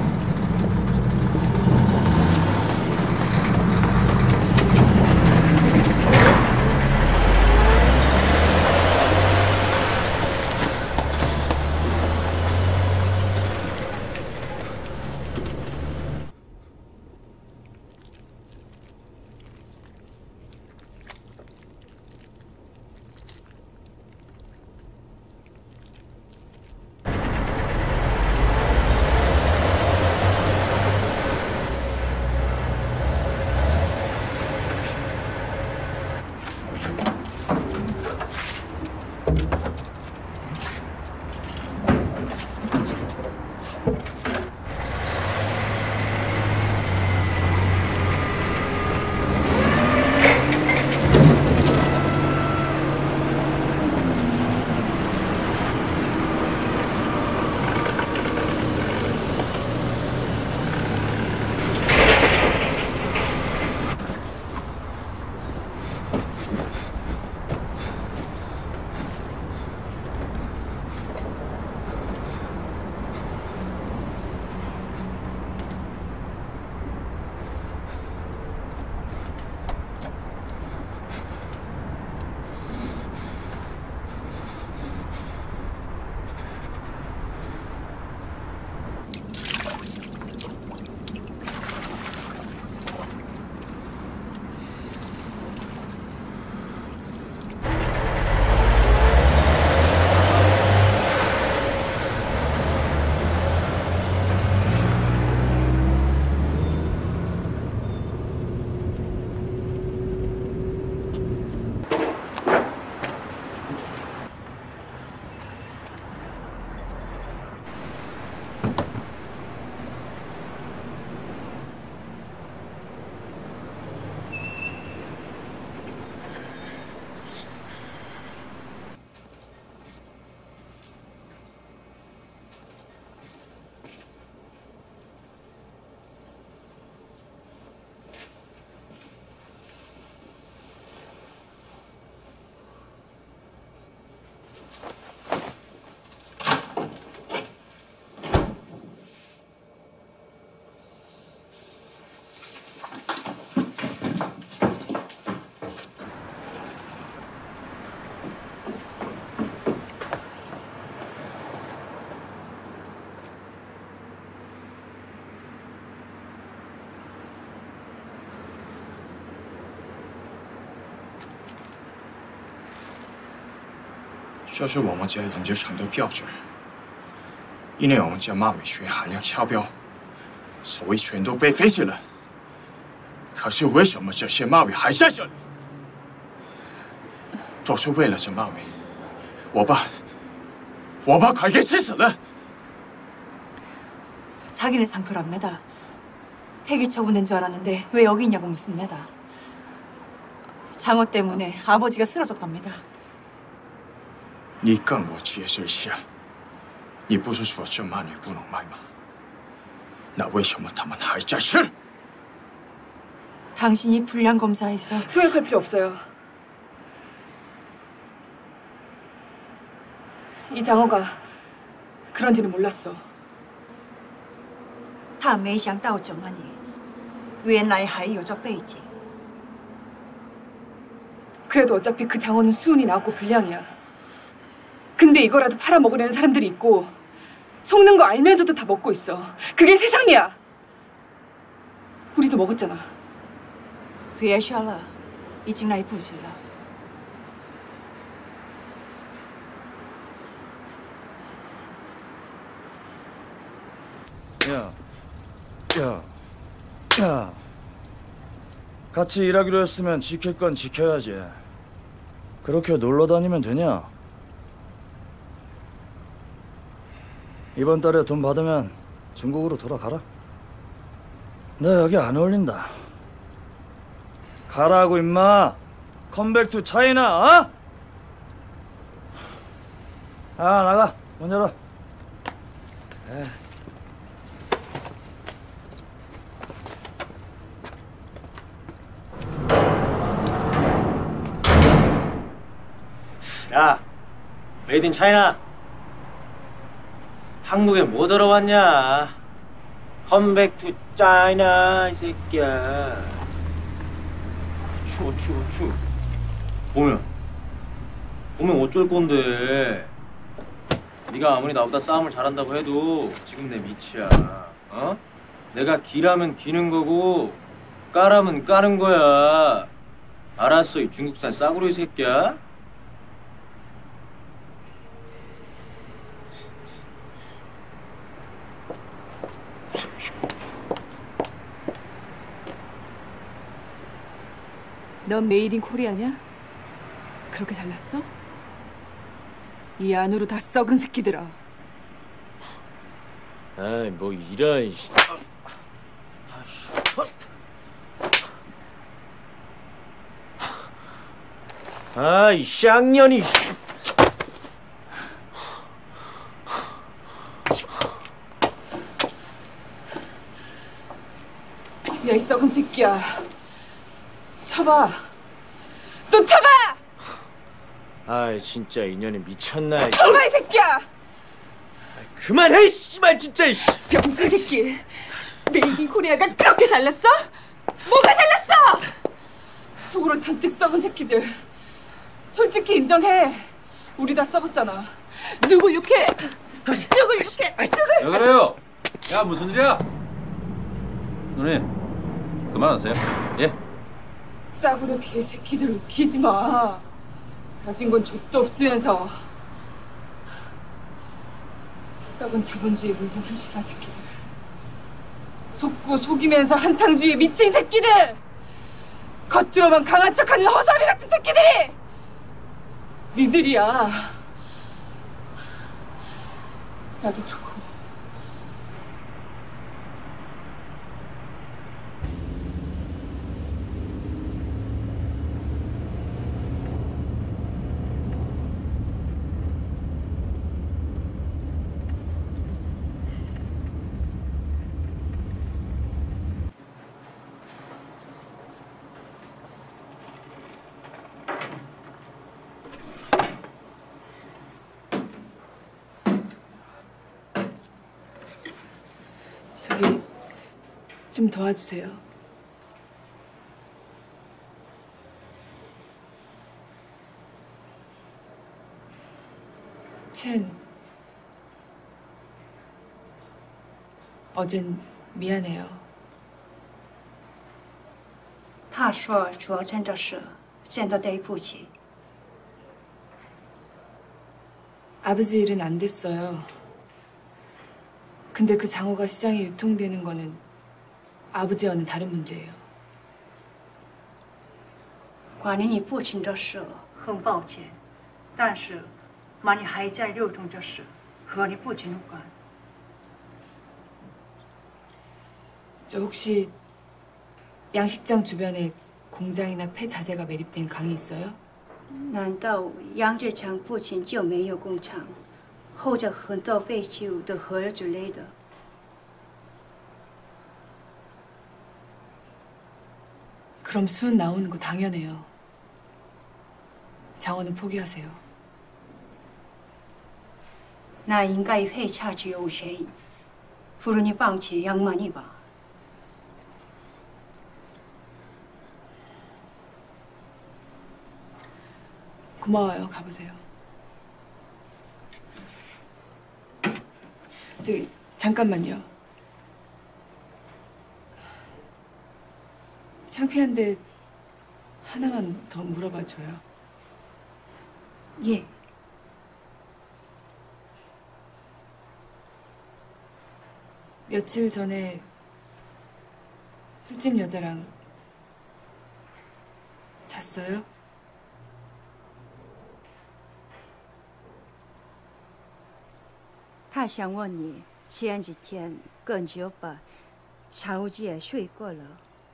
这是我们家养殖场的标准。因为我们家马尾水含量超标，所以全都被废弃了。可是为什么这些马尾还在这里？都是为了这马尾，我爸快给气死了。 자기네 상표랍니다. 폐기 처분된 줄 알았는데 왜 여기 있냐고 묻습니다. 장어 때문에 아버지가 쓰러졌답니다. 你跟我解释一下，你不是说这马女不能卖吗？那为什么他们还在吃？ 당신이 불량 검사했어. 후회할 필요 없어요. 이 장어가 그런지는 몰랐어. 他没想到怎么你原来还有这背景。 그래도 어차피 그 장어는 수은이 나왔고 불량이야. 근데 이거라도 팔아먹으려는 사람들이 있고 속는 거 알면서도 다 먹고 있어. 그게 세상이야. 우리도 먹었잖아. 别说了，已经来不及了。 야. 같이 일하기로 했으면 지킬 건 지켜야지. 그렇게 놀러 다니면 되냐? 이번 달에 돈 받으면 중국으로 돌아가라. 너 여기 안 어울린다. 가라고 임마. 컴백 투 차이나. 어? 아 나가. 문 열어. 에이. 야, 메이드 인 차이나. 한국에 뭐 들어왔냐? 컴백 투 차이나 이 새끼야. 어쭈. 보면 어쩔 건데. 네가 아무리 나보다 싸움을 잘한다고 해도 지금 내 밑이야. 어? 내가 기라면 기는 거고 까라면 까는 거야. 알았어, 이 중국산 싸구려 이 새끼야. 넌 메이드 인 코리아냐? 그렇게 잘났어? 이 안으로 다 썩은 새끼들아. 아이 뭐 이런. 아이 쌍년이. 야, 이 썩은 새끼야. 쳐봐. 또 쳐봐! 아이 진짜 인연이 미쳤나. 쳐봐, 이 새끼야! 그만해 씨발 진짜. 병신 새끼. 메이드 인 코리아가 그렇게 잘났어? 뭐가 잘났어? 속으로 잔뜩 썩은 새끼들. 솔직히 인정해. 우리 다 썩었잖아. 누굴 욕해? 누굴 욕해? 왜 그래요? 야 무슨 일이야? 누님 그만하세요. 예. 싸구려 개새끼들 웃기지 마. 가진 건 족도 없으면서 썩은 자본주의에 물든 한심한 새끼들. 속고 속이면서 한탕주의에 미친 새끼들. 겉으로만 강한 척하는 허사비 같은 새끼들이 니들이야. 나도 그렇고. 저기 좀 도와주세요. 첸, 어젠 미안해요. 他说昨天的事真的对不起。 아버지 일은 안 됐어요. 근데 그 장어가 시장에 유통되는 거는 아버지와는 다른 문제예요. 关于你父亲的事，很抱歉，但是많이还在流通的事和你父亲有关。 저 혹시 양식장 주변에 공장이나 폐자재가 매립된 강이 있어요? 难道杨志强父亲就没有工厂，或者很多废弃的河之类的？ 그럼 수은 나오는 거 당연해요. 장원은 포기하세요. 那应该配下去有谁？不如你放弃양만이 봐. 고마워요. 가보세요. 저기 잠깐만요. 창피한데 하나만 더 물어봐 줘요. 예. 며칠 전에 술집 여자랑 잤어요? 他想问你前几天跟酒吧小姐睡过了。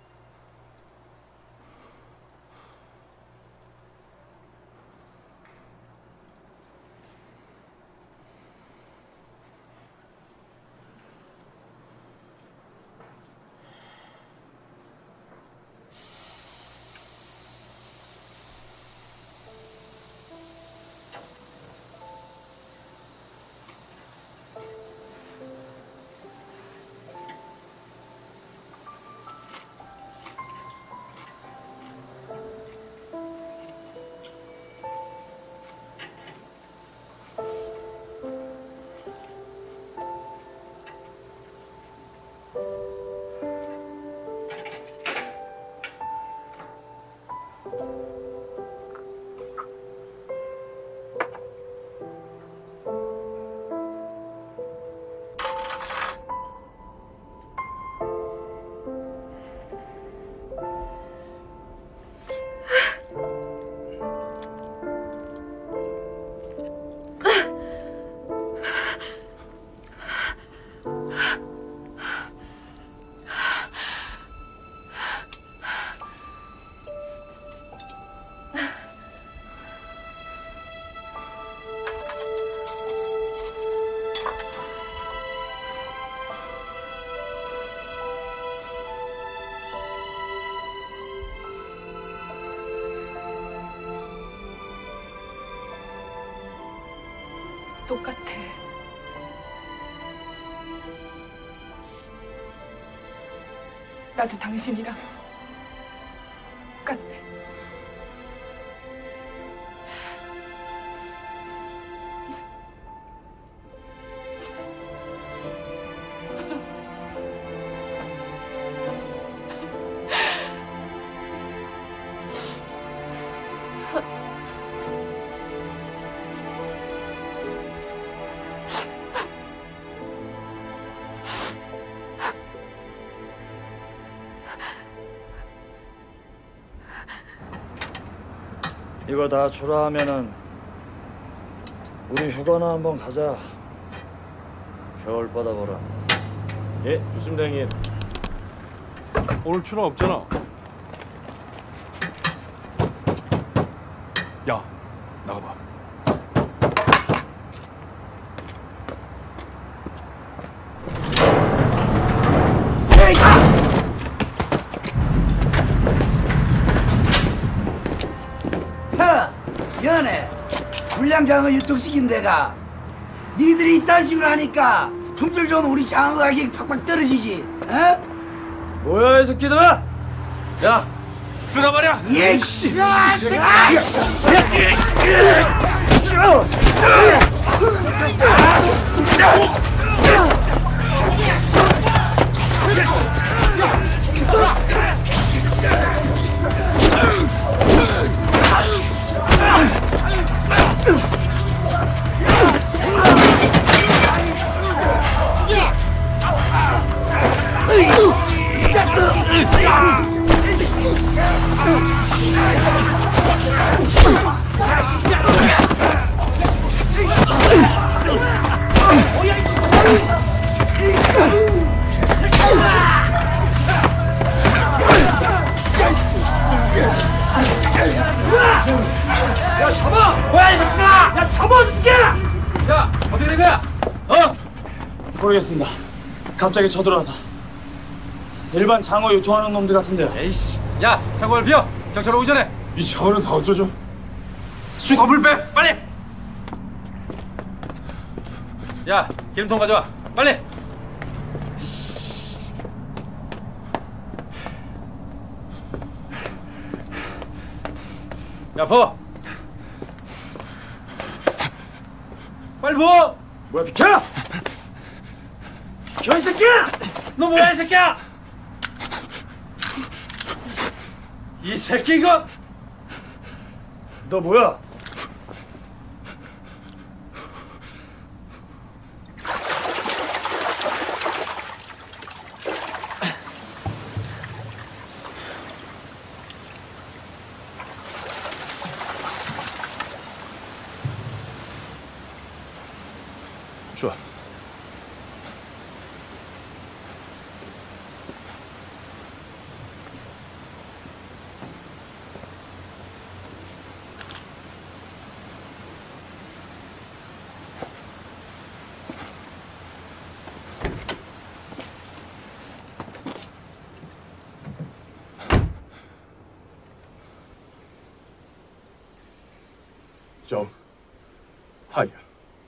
똑같아. 나도 당신이랑 똑같아. 이거 다 출하하면은 우리 휴가나 한번 가자. 겨울바다 보라. 예, 좋습니다 형님. 오늘 출하 없잖아. 야, 나가봐. 연애 불량장어 유통시킨 데가 니들이 이딴 식으로 하니까 품질 좋은 우리 장어 가격이 팍팍 떨어지지. 어? 뭐야 이 새끼들아! 야, 쓸어버려! 예씨! 야 잡아! 뭐야 이 새끼야! 야 잡아 이 새끼야! 야 어떻게 된 거야? 어? 모르겠습니다. 갑자기 쳐들어와서 일반 장어 유통하는 놈들 같은데요. 에이씨 야, 창고를 비워. 경찰 오기 전에. 이 차원은 다 어쩌죠? 수거물 빼, 빨리. 야, 기름통 가져와, 빨리. 야, 부어. 빨리 부어. 뭐야, 비켜! 비켜, 이 새끼야! 너 뭐야, 이 새끼야! 이 새끼 이거! 너 뭐야? 줘.走，快点。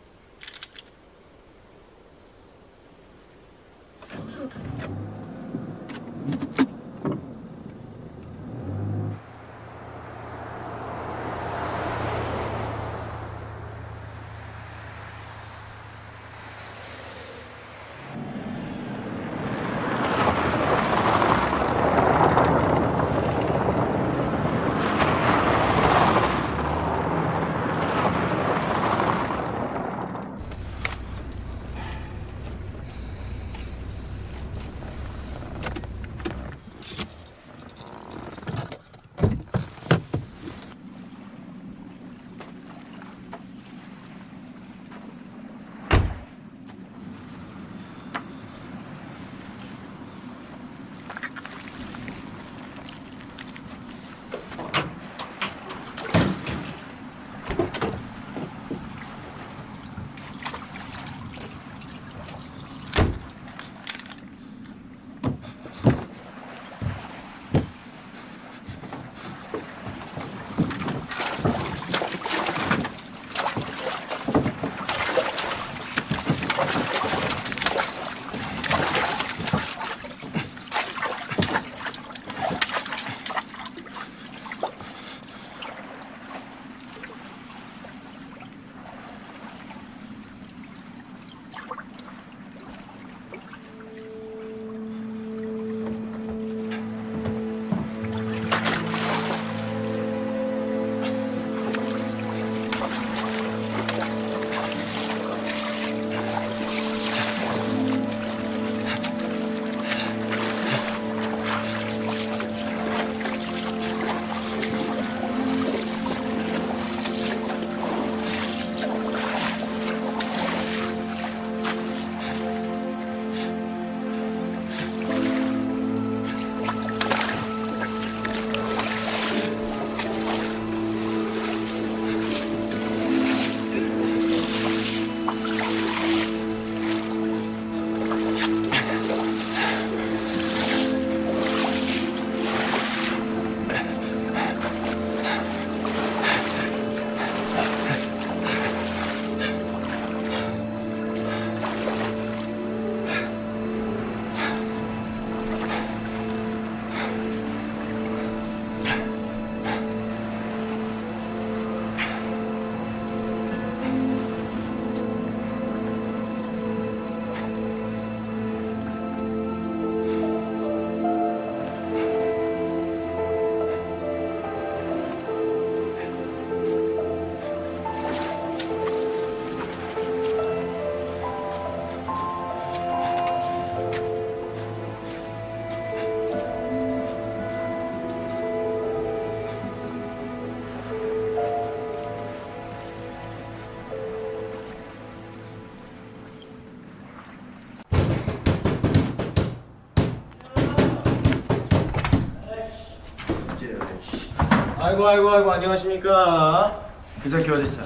아이고 안녕하십니까. 그 새끼 어딨어?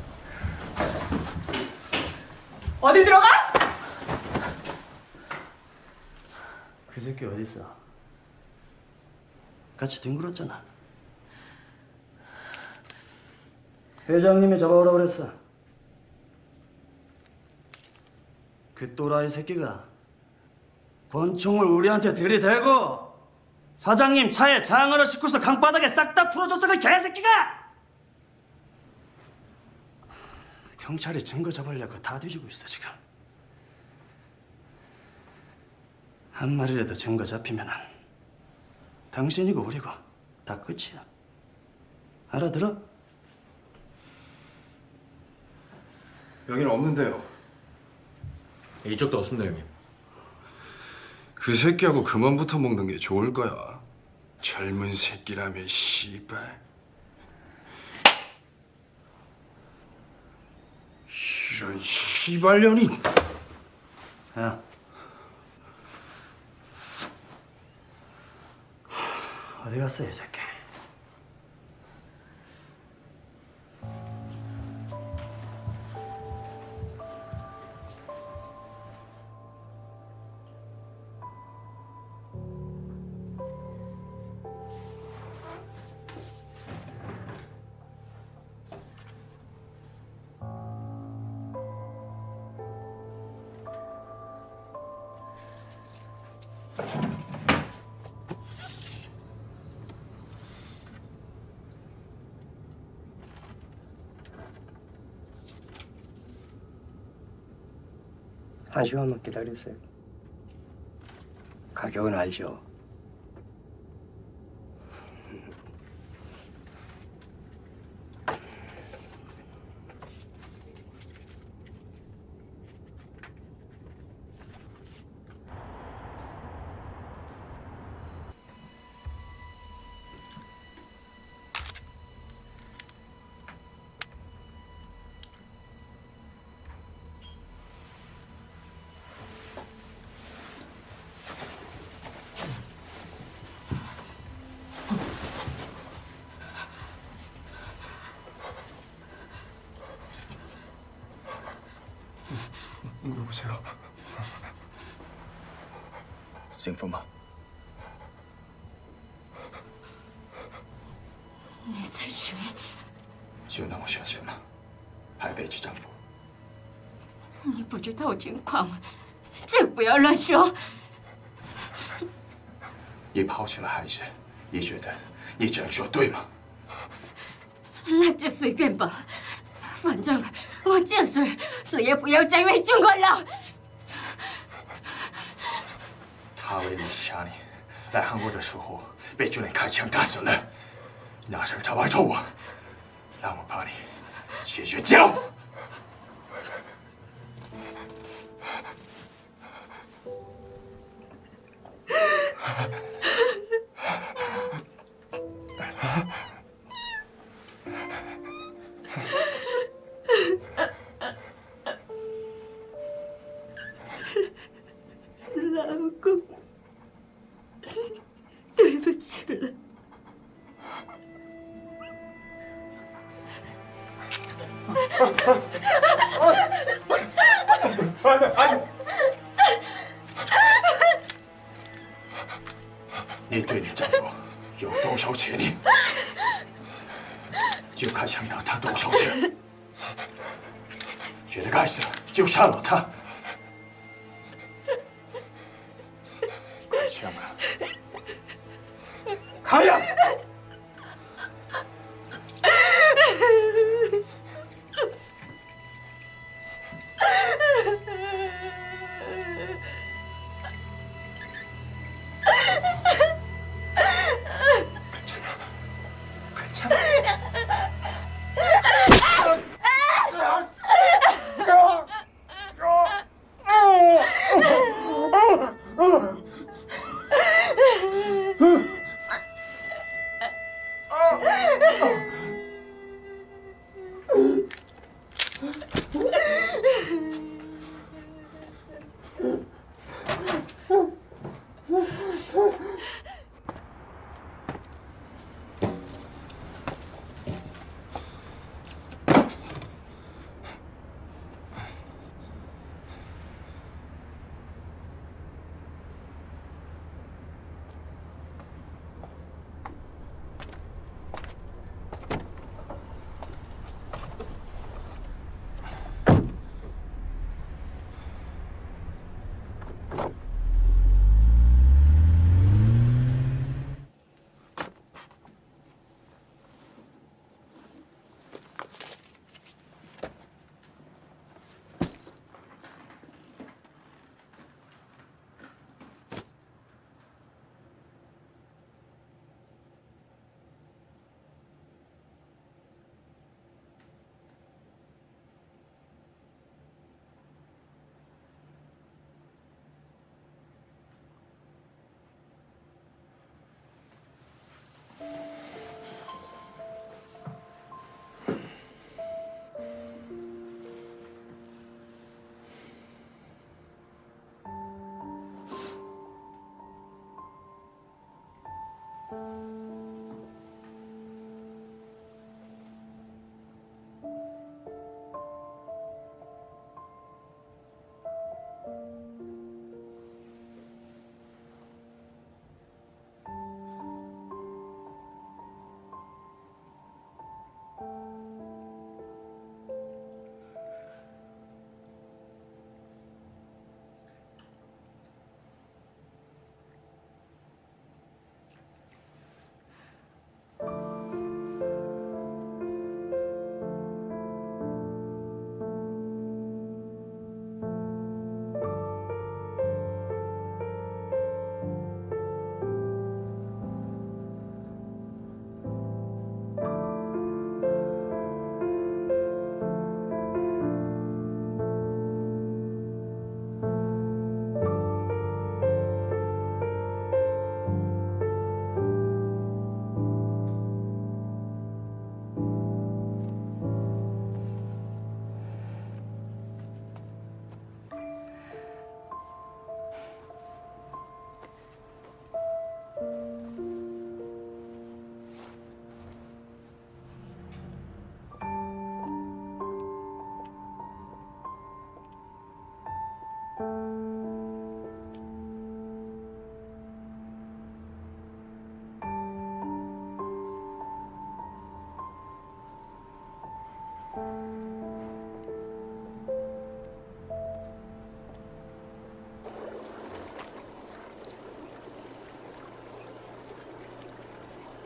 어디 들어가? 그 새끼 어딨어? 같이 뒹굴었잖아. 회장님이 잡아오라 그랬어. 그 또라이 새끼가 권총을 우리한테 들이대고 사장님 차에 장어를 싣고서 강바닥에 싹 다 풀어줬어. 그 개새끼가! 경찰이 증거 잡으려고 다 뒤지고 있어 지금. 한 마리라도 증거 잡히면은 당신이고 우리고 다 끝이야. 알아들어? 여기는 없는데요. 이쪽도 없습니다, 형님. 그 새끼하고 그만 붙어 먹는 게 좋을 거야. 젊은 새끼라며 씨발. 이런 씨발년이. 야. 어디 갔어 이 새끼? 한 시간만 기다리세요. 가격은 알죠? 누구세요? 幸福吗？ 你是谁？ 就让我选选吗？还背弃丈夫？ 你不知道情况吗？这不要乱说。 你抛弃了孩子，你觉得你这样说对吗？ 那就随便吧，反正我这岁死也不要再为中国了。 他为了杀你，来韩国的时候被军人开枪打死了。那时他拜托我，让我把你解决掉。 老公，对不起了。 你对你丈夫有多少钱呢？就看想要他多少钱。觉得该死就杀了他。开枪啊！开呀！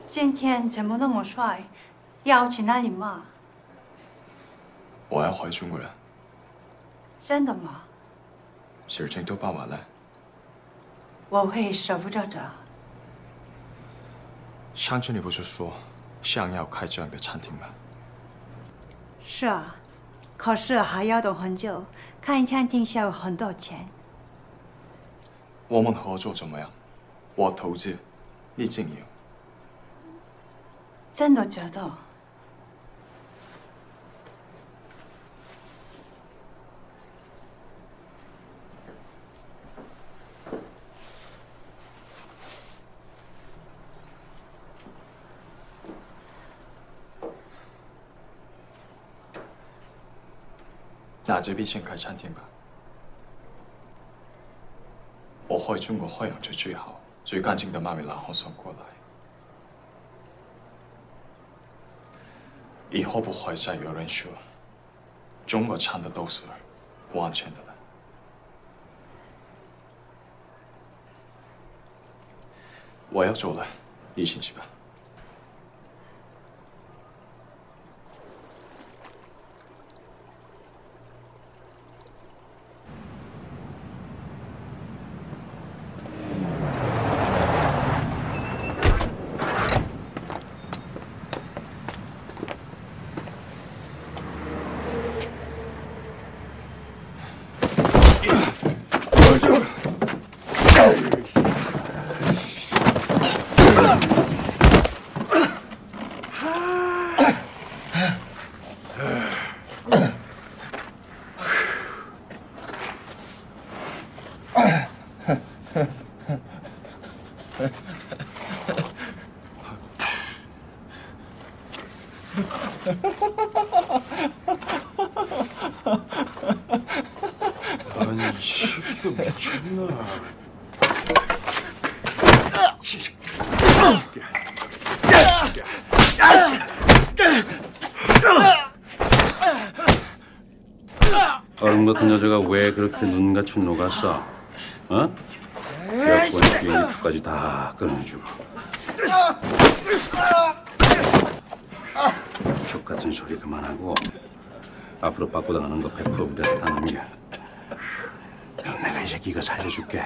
今天怎么那么帅？要去哪里吗？ 我要回中国了。 真的吗？ 事情都办完了。 我会舍不得的。 上次你不是说想要开这样的餐厅吗？ 是啊，可是还要等很久，开餐厅需要很多钱。 我们合作怎么样？我投资，你经营。 真的觉得。 拿这笔钱开餐厅吧。我回中国会养着最好、最干净的马尾然后送过来。以后不会再有人说中国产的都是不安全的了。我要走了，你先去吧。 아니 이 새끼가 미쳤나? 얼음 같은 여자가 왜 그렇게 눈같이 녹았어? 어? 여권 비행기표까지 다 끊어주고 족 같은 소리 그만하고 앞으로 빠꾸 당하는 거 100% 우리한테 다 남겨. 그럼 내가 이 새끼 이거 살려줄게.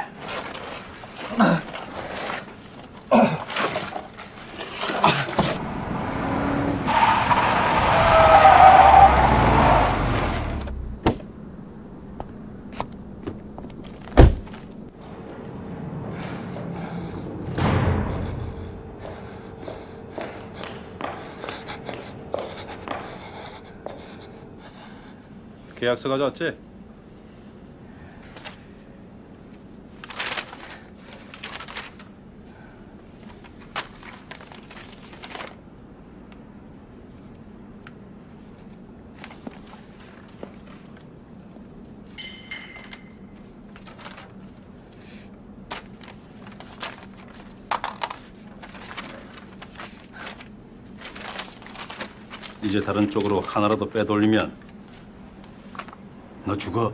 계약서 가져왔지? 이제 다른 쪽으로 하나라도 빼돌리면 너 죽어.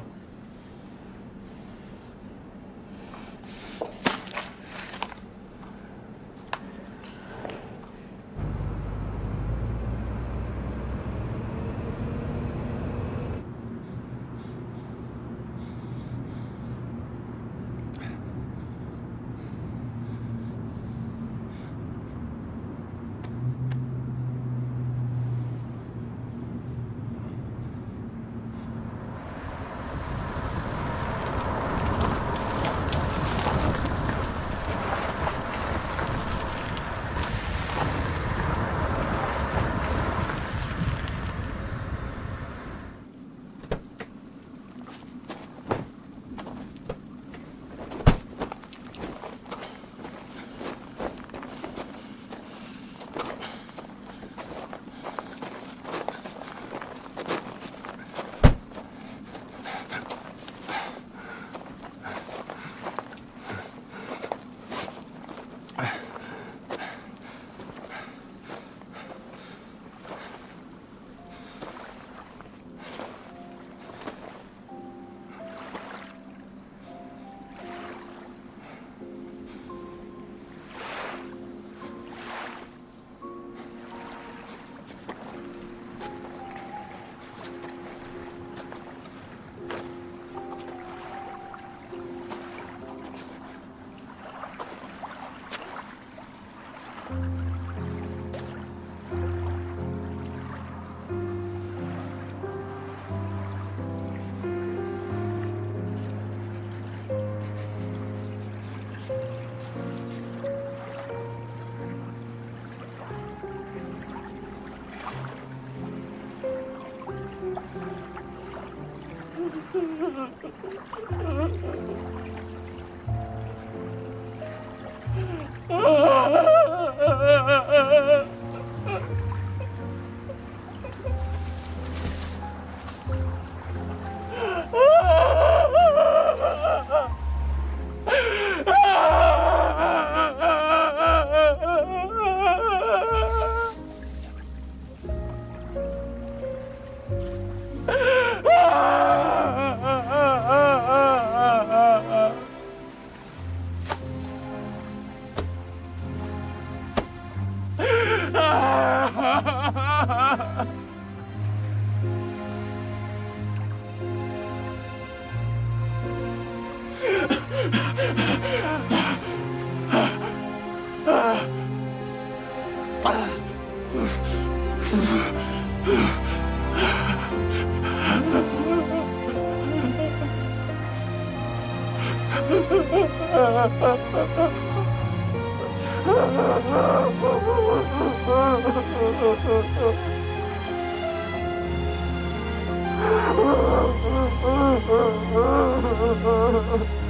啊！